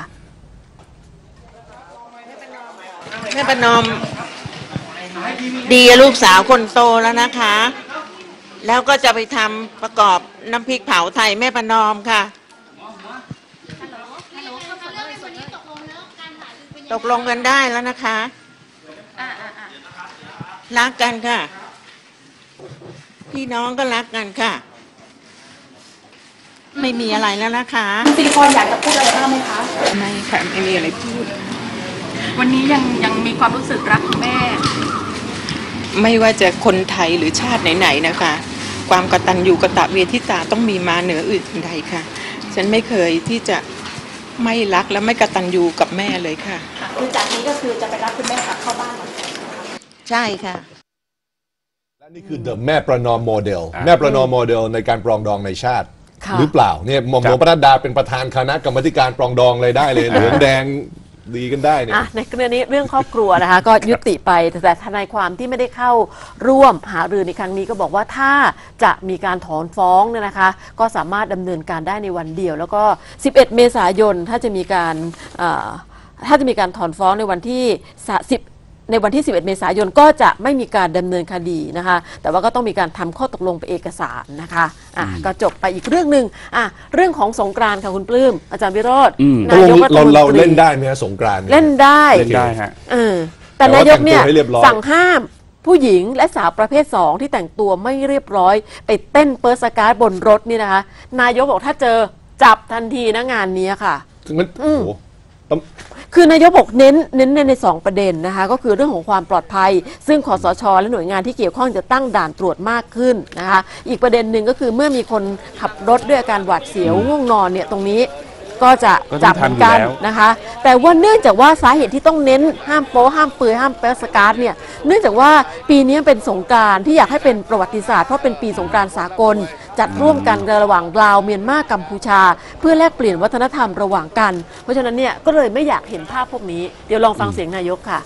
แม่ประนอมดีลูกสาวคนโตแล้วนะคะแล้วก็จะไปทำประกอบน้ำพริกเผาไทยแม่ประนอมค่ะตกลงกันได้แล้วนะคะรักกันค่ะพี่น้องก็รักกันค่ะไม่มีอะไรแล้วนะคะสิริพรอยากจะพูดอะไรบ้างไหมคะไม่ค่ะไม่มีอะไรพูดวันนี้ยังยังมีความรู้สึกรักแม่ไม่ว่าจะคนไทยหรือชาติไหนๆนะคะความกตัญญูกตเวทิตาต้องมีมาเหนืออื่นใดค่ะฉันไม่เคยที่จะไม่รักและไม่กตัญญูกับแม่เลยค่ะคือจากนี้ก็คือจะไปรับคุณแม่กลับเข้าบ้านใช่ค่ะและนี่คือ The แม่ประนอมโมเดลแม่ประนอมโมเดลในการปรองดองในชาติหรือเปล่าเนี่ยหม่อมหลวงปนัดดาเป็นประธานคณะกรรมการปรองดองเลยได้เลยเหลืองแดงดีกันได้เนี่ยในเรื่องนี้เรื่องครอบครัวนะคะก็ยุติไปแต่ทนายความที่ไม่ได้เข้าร่วมหารือในครั้งนี้ก็บอกว่าถ้าจะมีการถอนฟ้องเนี่ยนะคะก็สามารถดำเนินการได้ในวันเดียวแล้วก็สิบเอ็ดเมษายนถ้าจะมีการถ้าจะมีการถอนฟ้องในวันที่สิบในวันที่สิบเอ็ดเมษายนก็จะไม่มีการดำเนินคดีนะคะแต่ว่าก็ต้องมีการทำข้อตกลงไปเอกสารนะคะอ่ะก็จบไปอีกเรื่องหนึ่งอ่ะเรื่องของสงกรานต์ค่ะคุณปลื้มอาจารย์วิโรจน์นายกรัฐมนตรีเราเล่นได้ไหมฮะสงกรานต์เล่นได้เล่นได้ฮะเออแต่นายกเนี่ยสั่งห้ามผู้หญิงและสาวประเภทสองที่แต่งตัวไม่เรียบร้อยไปเต้นเปิร์สการ์ดบนรถนี่นะคะนายกบอกถ้าเจอจับทันทีนะงานนี้ค่ะงั้นโอ้โหคือนายกบอกเน้นเน้นในสองประเด็นนะคะก็คือเรื่องของความปลอดภัยซึ่งคสช.และหน่วยงานที่เกี่ยวข้องจะตั้งด่านตรวจมากขึ้นนะคะอีกประเด็นหนึ่งก็คือเมื่อมีคนขับรถด้วยอาการหวาดเสียวง่วงนอนเนี่ยตรงนี้ก็จะจับเหมือนกันนะคะแต่ว่าเนื่องจากว่าสาเหตุที่ต้องเน้นห้ามโป๊ห้ามเปลือยห้ามเปิร์สการ์ดเนี่ยเนื่องจากว่าปีนี้เป็นสงกรานต์ที่อยากให้เป็นประวัติศาสตร์เพราะเป็นปีสงกรานต์สากลจัดร่วมกันระหว่างลาวเมียนมากัมพูชาเพื่อแลกเปลี่ยนวัฒนธรรมระหว่างกันเพราะฉะนั้นเนี่ยก็เลยไม่อยากเห็นภาพพวกนี้เดี๋ยวลองฟังเสียงนายกค่ะ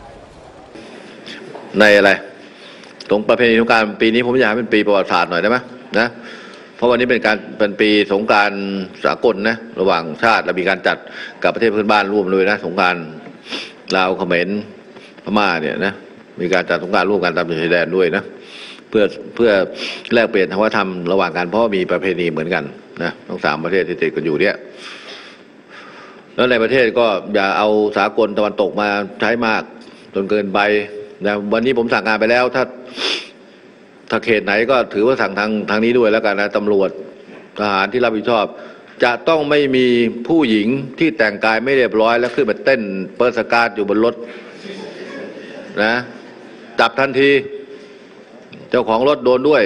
ในอะไรตรงประเพณีสงกรานต์ปีนี้ผมอยากให้เป็นปีประวัติศาสตร์หน่อยได้ไหมนะเพราะวันนี้เป็นการเป็นปีสงกรานต์สากลนะระหว่างชาติและมีการจัดกับประเทศเพื่อนบ้านร่วมด้วยนะสงกรานต์ลาวเขมรพม่าเนี่ยนะมีการจัดสงกรานต์ร่วมกันตามชายแดนด้วยนะเพื่อเพื่อแลกเปลี่ยนทางวัฒนธรรมระหว่างกันเพราะมีประเพณีเหมือนกันนะทั้งสามประเทศที่ติดกันอยู่เนี่ยแล้วในประเทศก็อย่าเอาสากลตะวันตกมาใช้มากจนเกินไปนะวันนี้ผมสั่งงานไปแล้วถ้าถ้าเขตไหนก็ถือว่าสั่งทางทางนี้ด้วยแล้วกันนะตำรวจทหารที่รับผิดชอบจะต้องไม่มีผู้หญิงที่แต่งกายไม่เรียบร้อยแล้วขึ้นมาเต้นเปิร์สการ์ดอยู่บนรถนะจับทันทีเจ้าของรถโดนด้วย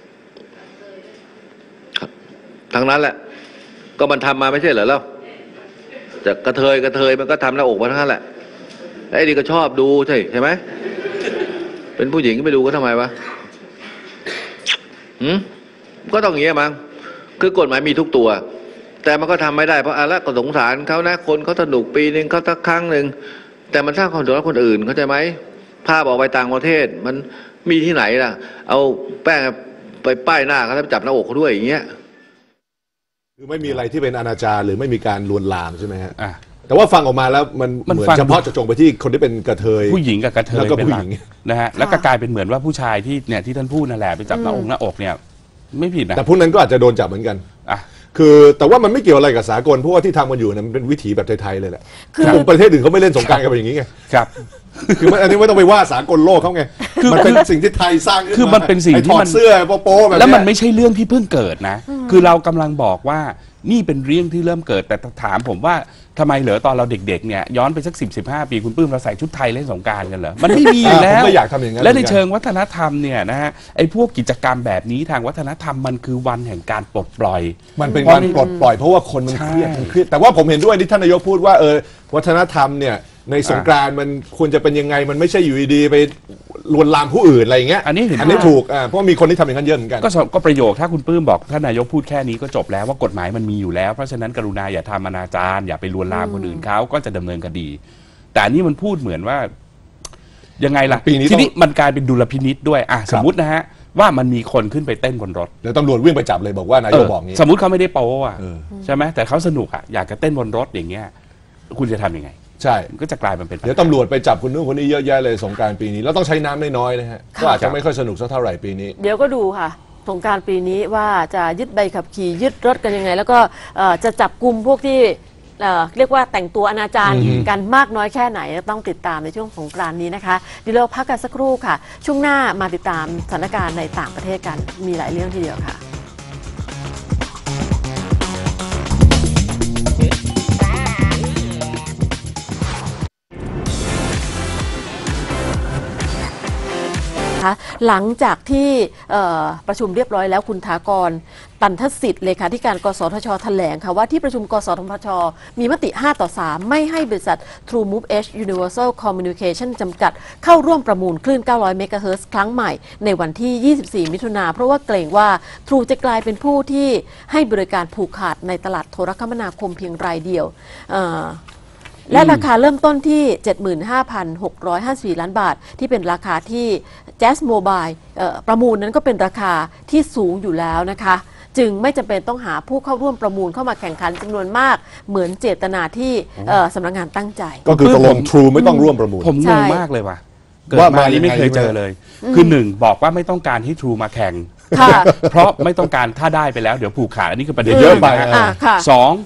ทั้งนั้นแหละก็มันทำมาไม่ใช่เหรอแล้วจะกระเทยกระเทยมันก็ทำหน้าอกมาทั้งนั้นแหละไอ้นี่ก็ชอบดูใช่ใช่ไหมเป็นผู้หญิงก็ไม่ดูก็ทำไมวะหืมก็ต้องอย่างเงี้ยมั้งคือกฎหมายมีทุกตัวแต่มันก็ทำไม่ได้เพราะอะไรก็สงสารเขานะคนเขาสนุกปีนึงเขาสักครั้งหนึ่งแต่มันสร้างความเดือดร้อนคนอื่นเข้าใจไหมภาพออกไปต่างประเทศมันมีที่ไหนล่ะเอาแป้งไปป้ายหน้าเขาแล้วจับหน้าอกเขาด้วยอย่างเงี้ยคือไม่มีอะไรที่เป็นอนาจารหรือไม่มีการลวนลามใช่ไหมฮะแต่ว่าฟังออกมาแล้วมันเหมือนเฉพาะเจาะจงไปที่คนที่เป็นกระเทยผู้หญิงกับกระเทยแล้วก็ผู้หญิงนะฮะแล้วก็กลายเป็นเหมือนว่าผู้ชายที่เนี่ยที่ท่านพูดนั่นแหละไปจับหน้าอกหน้าอกเนี่ยไม่ผิดนะแต่พวกนั้นก็อาจจะโดนจับเหมือนกันอ่ะคือแต่ว่ามันไม่เกี่ยวอะไรกับสากลเพราะว่าที่ทำกันอยู่เนี่ยมันเป็นวิถีแบบไทยๆเลยแหละคือประเทศอื่นเขาไม่เล่นสงกรานต์กันอย่างนี้ไงครับคือมันอันนี้ไม่ต้องไปว่าสากลโลกเขาไงมันเป็นสิ่งที่ไทยสร้างขึ้นมาคือมันเป็นสิ่งที่มันเสื้อโป๊ะแบบนี้แล้วมันไม่ใช่เรื่องที่เพิ่งเกิดนะคือเรากำลังบอกว่านี่เป็นเรื่องที่เริ่มเกิดแต่ถามผมว่าทำไมเหรอตอนเราเด็กๆเนี่ยย้อนไปสักสิบสิบห้าปีคุณปื้มเราใส่ชุดไทยเล่นสงกรานต์กันเหรอมันไม่มีอยู่แล้วไม่อยากทำอย่างนั้นและในเชิงวัฒนธรรมเนี่ยนะฮะไอ้พวกกิจกรรมแบบนี้ทางวัฒนธรรมมันคือวันแห่งการปลดปล่อยมันเป็นวันปลดปล่อยเพราะว่าคนมันเครียดเครียดแต่ว่าผมเห็นด้วยที่ท่านนายกพูดว่าเออวัฒนธรรมเนี่ยในสงกรานต์มันควรจะเป็นยังไงมันไม่ใช่อยู่ดีๆไปลวนลามผู้อื่นอะไรอย่างเงี้ยอันนี้เห็นอันนี้ถูกอ่าเพราะมีคนที่ทำอย่างนั้นเยอะเหมือนกันก็ก็ประโยคถ้าคุณปื้มบอกท่านนายกพูดแค่นี้ก็จบแล้วว่ากฎหมายมันมีอยู่แล้วเพราะฉะนั้นกรุณาอย่าทำอนาจารอย่าไปลวนลามคนอื่นเขาก็จะดำเนินคดีแต่อันนี้มันพูดเหมือนว่ายังไงล่ะทีนี้มันกลายเป็นดุลพินิจด้วยอ่ะสมมตินะฮะว่ามันมีคนขึ้นไปเต้นบนรถเดี๋ยวตำรวจวิ่งไปจับเลยบอกว่านายกบอกงี้สมมติเขาไม่ได้โป๊อ่ะใช่ไหมแต่เขาสนุกอ่ะอยากจะเต้นบนรถอย่างเงี้ยคุณจะทำยังไงใช่ก็จะกลายเป็นเดี๋ยวตำรวจไปจับคนนู้นคนนี้เยอะแยะเลยสงกรานต์ปีนี้แล้วต้องใช้น้ำน้อยๆนะฮะก็อาจจะไม่ค่อยสนุกสักเท่าไหร่ปีนี้เดี๋ยวก็ดูค่ะสงกรานต์ปีนี้ว่าจะยึดใบขับขี่ยึดรถกันยังไงแล้วก็จะจับกลุ่มพวกที่เรียกว่าแต่งตัวอนาจารกันมากน้อยแค่ไหนต้องติดตามในช่วงสงกรานต์นี้นะคะเดี๋ยวเราพักกันสักครู่ค่ะช่วงหน้ามาติดตามสถานการณ์ในต่างประเทศกันมีหลายเรื่องทีเดียวค่ะหลังจากที่ประชุมเรียบร้อยแล้วคุณถากรตันทสิทธิ์เลขาธิการกสทช.แถลงค่ะว่าที่ประชุมกสทช.มีมติห้าต่อสามไม่ให้บริษัท True Move Edge Universal Communication จำกัดเข้าร่วมประมูลคลื่นเก้าร้อยเมกะเฮิรตซ์ครั้งใหม่ในวันที่ยี่สิบสี่มิถุนายนเพราะว่าเกรงว่า True จะกลายเป็นผู้ที่ให้บริการผูกขาดในตลาดโทรคมนาคมเพียงรายเดียวและราคาเริ่มต้นที่ เจ็ดหมื่นห้าพันหกร้อยห้าสิบสี่ ล้านบาทที่เป็นราคาที่ Jazz Mobile ประมูลนั้นก็เป็นราคาที่สูงอยู่แล้วนะคะจึงไม่จำเป็นต้องหาผู้เข้าร่วมประมูลเข้ามาแข่งขันจำนวนมากเหมือนเจตนาที่สำนักงานตั้งใจก็คือตกลง True ไม่ต้องร่วมประมูลผมงงมากเลยว่ะเกิดมานี้ไม่เคยเจอเลยคือหนึ่งบอกว่าไม่ต้องการให้ True มาแข่งเพราะไม่ต้องการถ้าได้ไปแล้วเดี๋ยวผูกขาดอันนี้คือประเด็นเยอะไปสอง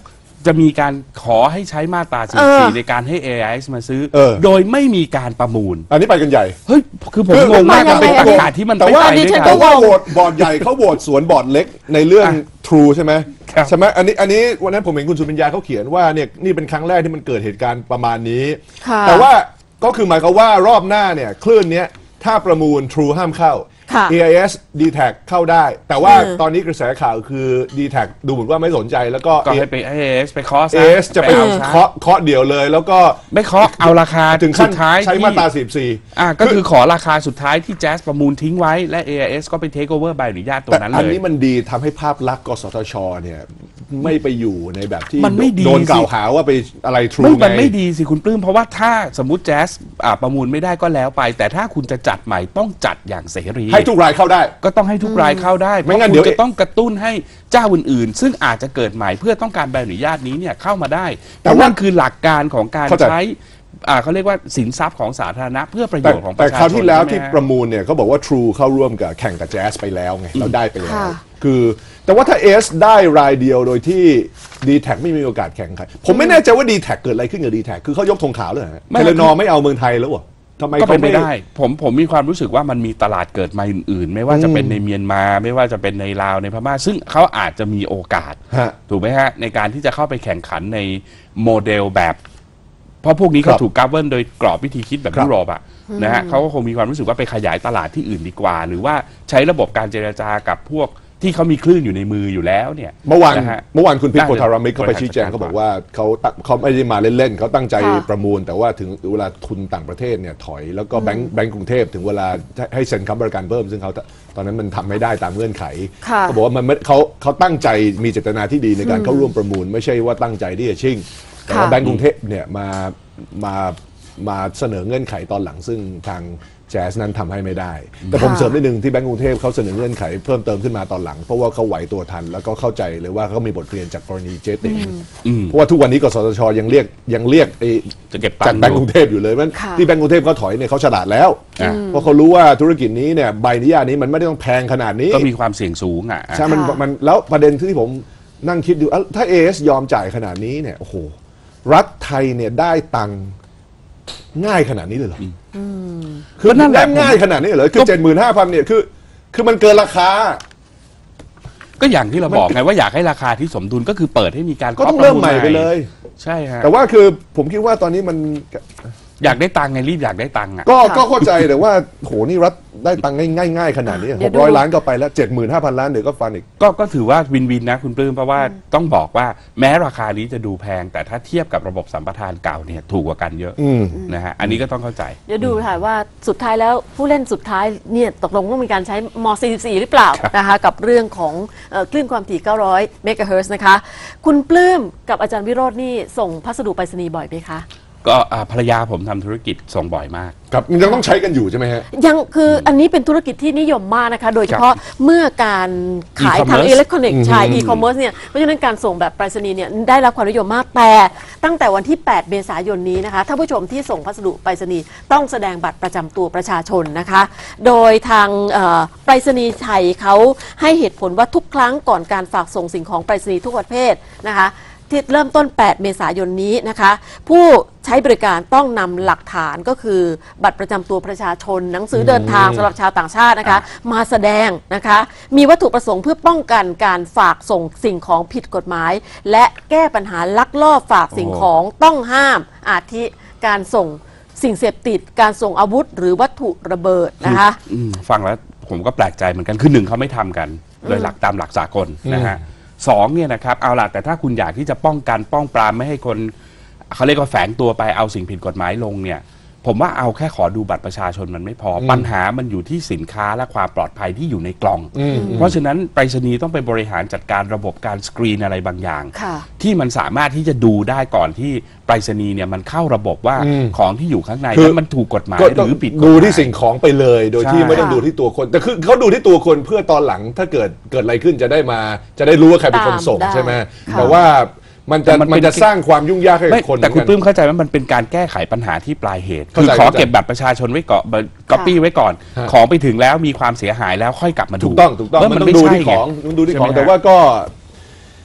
จะมีการขอให้ใช้มาตราสี่สิบสี่ในการให้ เอ ไอ เอส มาซื้อ โดยไม่มีการประมูลอันนี้ไปกันใหญ่เฮ้ยคือผมงงมากมันเป็นประกาศที่มันแต่ว่าแต่ว่าโหวตบอร์ดใหญ่เขาโหวตสวนบอร์ดเล็กในเรื่อง True ใช่ไหมใช่ไหมอันนี้อันนี้วันนั้นผมเห็นคุณสุปัญญาเขาเขียนว่าเนี่ยนี่เป็นครั้งแรกที่มันเกิดเหตุการณ์ประมาณนี้แต่ว่าก็คือหมายความว่ารอบหน้าเนี่ยคลื่นนี้ถ้าประมูล True ห้ามเข้า เอ ไอ เอส ดี แท็ก เข้าได้แต่ว่าตอนนี้กระแสข่าวคือ ดี แท็ก ดูเหมือนว่าไม่สนใจแล้วก็ให้ไป เอ ไอ เอส ไปเคาะเอ เอส จะไปเคาะเคาะเดี่ยวเลยแล้วก็ไม่เคาะเอาราคาถึงขั้นใช้มาตราสี่สิบสี่อ่าก็คือขอราคาสุดท้ายที่แจ๊สประมูลทิ้งไว้และ เอ ไอ เอส ก็ไปเทคโอเวอร์ใบอนุญาตตรงนั้นเลยแต่อันนี้มันดีทำให้ภาพลักษณ์กสทชเนี่ยไม่ไปอยู่ในแบบที่มันไม่ดีโดนกล่าวหาว่าไปอะไร True ไงมันไม่ดีสิคุณปลื้มเพราะว่าถ้าสมมติแจ๊สประมูลไม่ได้ก็แล้วไปแต่ถ้าคุณจะจัดใหม่ต้องจัดอย่างเสรีให้ทุกรายเข้าได้ก็ต้องให้ทุกรายเข้าได้เพราะคุณจะต้องกระตุ้นให้เจ้าอื่นๆซึ่งอาจจะเกิดใหม่เพื่อต้องการใบอนุญาตนี้เนี่ยเข้ามาได้แต่นั่นคือหลักการของการใช้เขาเรียกว่าสินทรัพย์ของสาธารณะเพื่อประโยชน์ของประชาชนแต่คราวที่แล้วที่ประมูลเนี่ยเขาบอกว่า True เข้าร่วมกับแข่งกับแจ๊สไปแล้วไงเราได้ไปแล้วคือแต่ว่าถ้า เอ เอส ได้รายเดียวโดยที่ ดี แท็ก ไม่มีโอกาสแข่งใครผมไม่แน่ใจว่า ดี แท็ก เกิดอะไรขึ้นกับ ดี แท็ก คือเขายกธงขาวเลยฮะเทเลนอไม่เอาเมืองไทยแล้ววะทำไมก็เป็นไม่ได้ผมผมมีความรู้สึกว่ามันมีตลาดเกิดมาอื่นๆไม่ว่าจะเป็นในเมียนมาไม่ว่าจะเป็นในลาวในพม่าซึ่งเขาอาจจะมีโอกาสถูกไหมฮะในการที่จะเข้าไปแข่งขันในโมเดลแบบเพราะพวกนี้เขาถูกกัฟเวิร์นโดยกรอบวิธีคิดแบบยุโรปอะนะฮะเขาก็คงมีความรู้สึกว่าไปขยายตลาดที่อื่นดีกว่าหรือว่าใช้ระบบการเจรจากับพวกที่เขามีคลื่นอยู่ในมืออยู่แล้วเนี่ยเมื่อวานเมื่อวานคุณพิษโพธารามิกเขาไปชี้แจงเขาบอกว่าเขาเขาไม่ได้มาเล่นๆเขาตั้งใจประมูลแต่ว่าถึงเวลาทุนต่างประเทศเนี่ยถอยแล้วก็แบงก์แบงก์กรุงเทพถึงเวลาให้เซ็นค้ำประกันเพิ่มซึ่งเขาตอนนั้นมันทำไม่ได้ตามเงื่อนไขเขาบอกว่ามันเขาเขาตั้งใจมีเจตนาที่ดีในการเข้าร่วมประมูลไม่ใช่ว่าตั้งใจที่จะชิ่งแต่ว่าแบงก์กรุงเทพเนี่ยมามามาเสนอเงื่อนไขตอนหลังซึ่งทางแจ๊สนั้นทำให้ไม่ได้แต่ผมเสริมนิดนึงที่แบงก์กรุงเทพเขาเสนอเงื่อนไขเพิ่มเติมขึ้นมาตอนหลังเพราะว่าเขาไหวตัวทันแล้วก็เข้าใจเลยว่าเขามีบทเรียนจากกรณีเจ๊ติ๋มเพราะว่าทุกวันนี้กสทชยังเรียกยังเรียกจะเก็บจากแบงก์กรุงเทพอยู่เลยมันที่แบงก์กรุงเทพเขาถอยเนี่ยเขาฉลาดแล้วเพราะเขารู้ว่าธุรกิจนี้เนี่ยใบอนุญาตนี้มันไม่ได้ต้องแพงขนาดนี้ก็มีความเสี่ยงสูงอ่ะใช่มันมันแล้วประเด็นที่ผมนั่งคิดดูถ้า เอ เอส ยอมจ่ายขนาดนี้เนี่ยโอ้โหรัฐไทยเนี่ยได้ตังค์ง่ายขนาดนี้เลยเหรอคือนั่นได้ง่ายขนาดนี้เหรอคือเจ็ดหมื่นห้าพันเนี่ยคือคือมันเกินราคาก็อย่างที่เราบอกไงว่าอยากให้ราคาที่สมดุลก็คือเปิดให้มีการก็ต้องเริ่มใหม่ไปเลยใช่ฮะแต่ว่าคือผมคิดว่าตอนนี้มันอยากได้ตังค์ไงรีบอยากได้ตังค์อ่ะก็ก็เข้าใจแต่ว่าโหนี่รัฐได้ตังค์ง่ายง่ายขนาดนี้หกร้อยล้านก็ไปแล้วเจ็ดหมื่นห้าพันล้านเดี๋ยวก็ฟันอีกก็ก็ถือว่าวินวินนะคุณปลื้มเพราะว่าต้องบอกว่าแม้ราคานี้จะดูแพงแต่ถ้าเทียบกับระบบสัมปทานเก่าเนี่ยถูกกว่ากันเยอะนะฮะอันนี้ก็ต้องเข้าใจเดี๋ยวดูค่ะว่าสุดท้ายแล้วผู้เล่นสุดท้ายเนี่ยตกลงต้องมีการใช้มสี่สิบสี่หรือเปล่านะคะกับเรื่องของคลื่นความถี่เก้าร้อยเมกะเฮิรตซ์นะคะคุณปลื้มกับอาจารย์วิโรจน์นี่ส่งพัสดุไปรษณีย์บ่อยไหมคะก็ภรรยาผมทำธุรกิจส่งบ่อยมากครับยังต้องใช้กันอยู่ใช่ไหมฮะยังคืออันนี้เป็นธุรกิจที่นิยมมากนะคะโดยเฉพาะเมื่อการขายทางอิเล็กทรอนิกส์ใช่อีคอมเมิร์ซเนี่ยเพราะฉะนั้นการส่งแบบไปรษณีย์เนี่ยได้รับความนิยมมากแต่ตั้งแต่วันที่แปดเมษายนนี้นะคะท่านผู้ชมที่ส่งพัสดุไปรษณีย์ต้องแสดงบัตรประจำตัวประชาชนนะคะโดยทางไปรษณีย์ไทยเขาให้เหตุผลว่าทุกครั้งก่อนการฝากส่งสิ่งของไปรษณีย์ทุกประเภทนะคะที่เริ่มต้นแปดเมษายนนี้นะคะผู้ใช้บริการต้องนำหลักฐานก็คือบัตรประจำตัวประชาชนหนังสือเดินทางสำหรับชาวต่างชาตินะคะมาแสดงนะคะมีวัตถุประสงค์เพื่อป้องกันการฝากส่งสิ่งของผิดกฎหมายและแก้ปัญหาลักลอบฝากสิ่งของต้องห้ามอาทิการส่งสิ่งเสพติดการส่งอาวุธหรือวัตถุระเบิดนะคะฟังแล้วผมก็แปลกใจเหมือนกันคือหนึ่งเขาไม่ทำกันโดยหลักตามหลักสากลนะฮะสองเนี่ยนะครับเอาล่ะแต่ถ้าคุณอยากที่จะป้องกันป้องปรามไม่ให้คนเขาเรียกว่าแฝงตัวไปเอาสิ่งผิดกฎหมายลงเนี่ยผมว่าเอาแค่ขอดูบัตรประชาชนมันไม่พอปัญหามันอยู่ที่สินค้าและความปลอดภัยที่อยู่ในกล่องเพราะฉะนั้นไปรษณีย์ต้องไปบริหารจัดการระบบการสกรีนอะไรบางอย่างที่มันสามารถที่จะดูได้ก่อนที่ไปรษณีย์เนี่ยมันเข้าระบบว่าของที่อยู่ข้างในนั้นมันถูกกฎหมายหรือผิดกฎหมายดูที่สิ่งของไปเลยโดยที่ไม่ต้องดูที่ตัวคนแต่คือเขาดูที่ตัวคนเพื่อตอนหลังถ้าเกิดเกิดอะไรขึ้นจะได้มาจะได้รู้ว่าใครเป็นคนส่งใช่ไหมแต่ว่ามันจะมันจะสร้างความยุ่งยากให้คนแต่คุณปลื้มเข้าใจว่ามันเป็นการแก้ไขปัญหาที่ปลายเหตุคือขอเก็บบัตรประชาชนไว้ก่อนก๊อปปี้ไว้ก่อนของไปถึงแล้วมีความเสียหายแล้วค่อยกลับมาดูถูกต้องถูกต้องมันต้องดูที่ของต้องดูที่ของแต่ว่าก็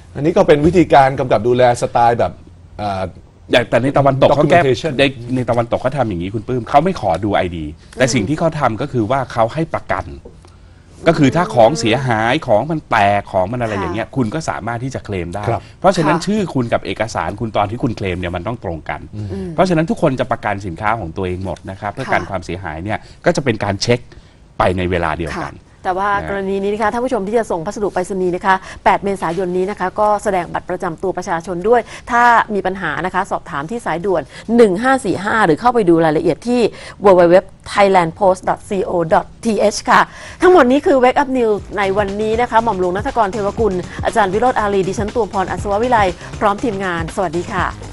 อันนี้ก็เป็นวิธีการกำกับดูแลสไตล์แบบอย่างแต่ในตะวันตกเขาแก้ในในตะวันตกเขาทำอย่างนี้คุณปื้มเขาไม่ขอดู ไอ ดี แต่สิ่งที่เขาทำก็คือว่าเขาให้ประกันก็คือถ้าของเสียหายของมันแตกของมันอะไรอย่างเงี้ยคุณก็สามารถที่จะเคลมได้เพราะฉะนั้นชื่อคุณกับเอกสารคุณตอนที่คุณเคลมเนี่ยมันต้องตรงกันเพราะฉะนั้นทุกคนจะประกันสินค้าของตัวเองหมดนะครับเพื่อการความเสียหายเนี่ยก็จะเป็นการเช็คไปในเวลาเดียวกันแต่ว่ากรณีนี้นะคะท่านผู้ชมที่จะส่งพัสดุไปรษณีย์นะคะแปดเมษายนนี้นะคะก็แสดงบัตรประจำตัวประชาชนด้วยถ้ามีปัญหานะคะสอบถามที่สายด่วนหนึ่งห้าสี่ห้าหรือเข้าไปดูรายละเอียดที่ ดับเบิลยู ดับเบิลยู ดับเบิลยู ดอท ไทยแลนด์โพสต์ ดอท ซี โอ ดอท ที เอช ค่ะทั้งหมดนี้คือ Wake Up News ในวันนี้นะคะหม่อมหลวงณัฐกร เทวกุลอาจารย์วิโรจน์อารีดิฉันตวงพร อัศววิไลพร้อมทีมงานสวัสดีค่ะ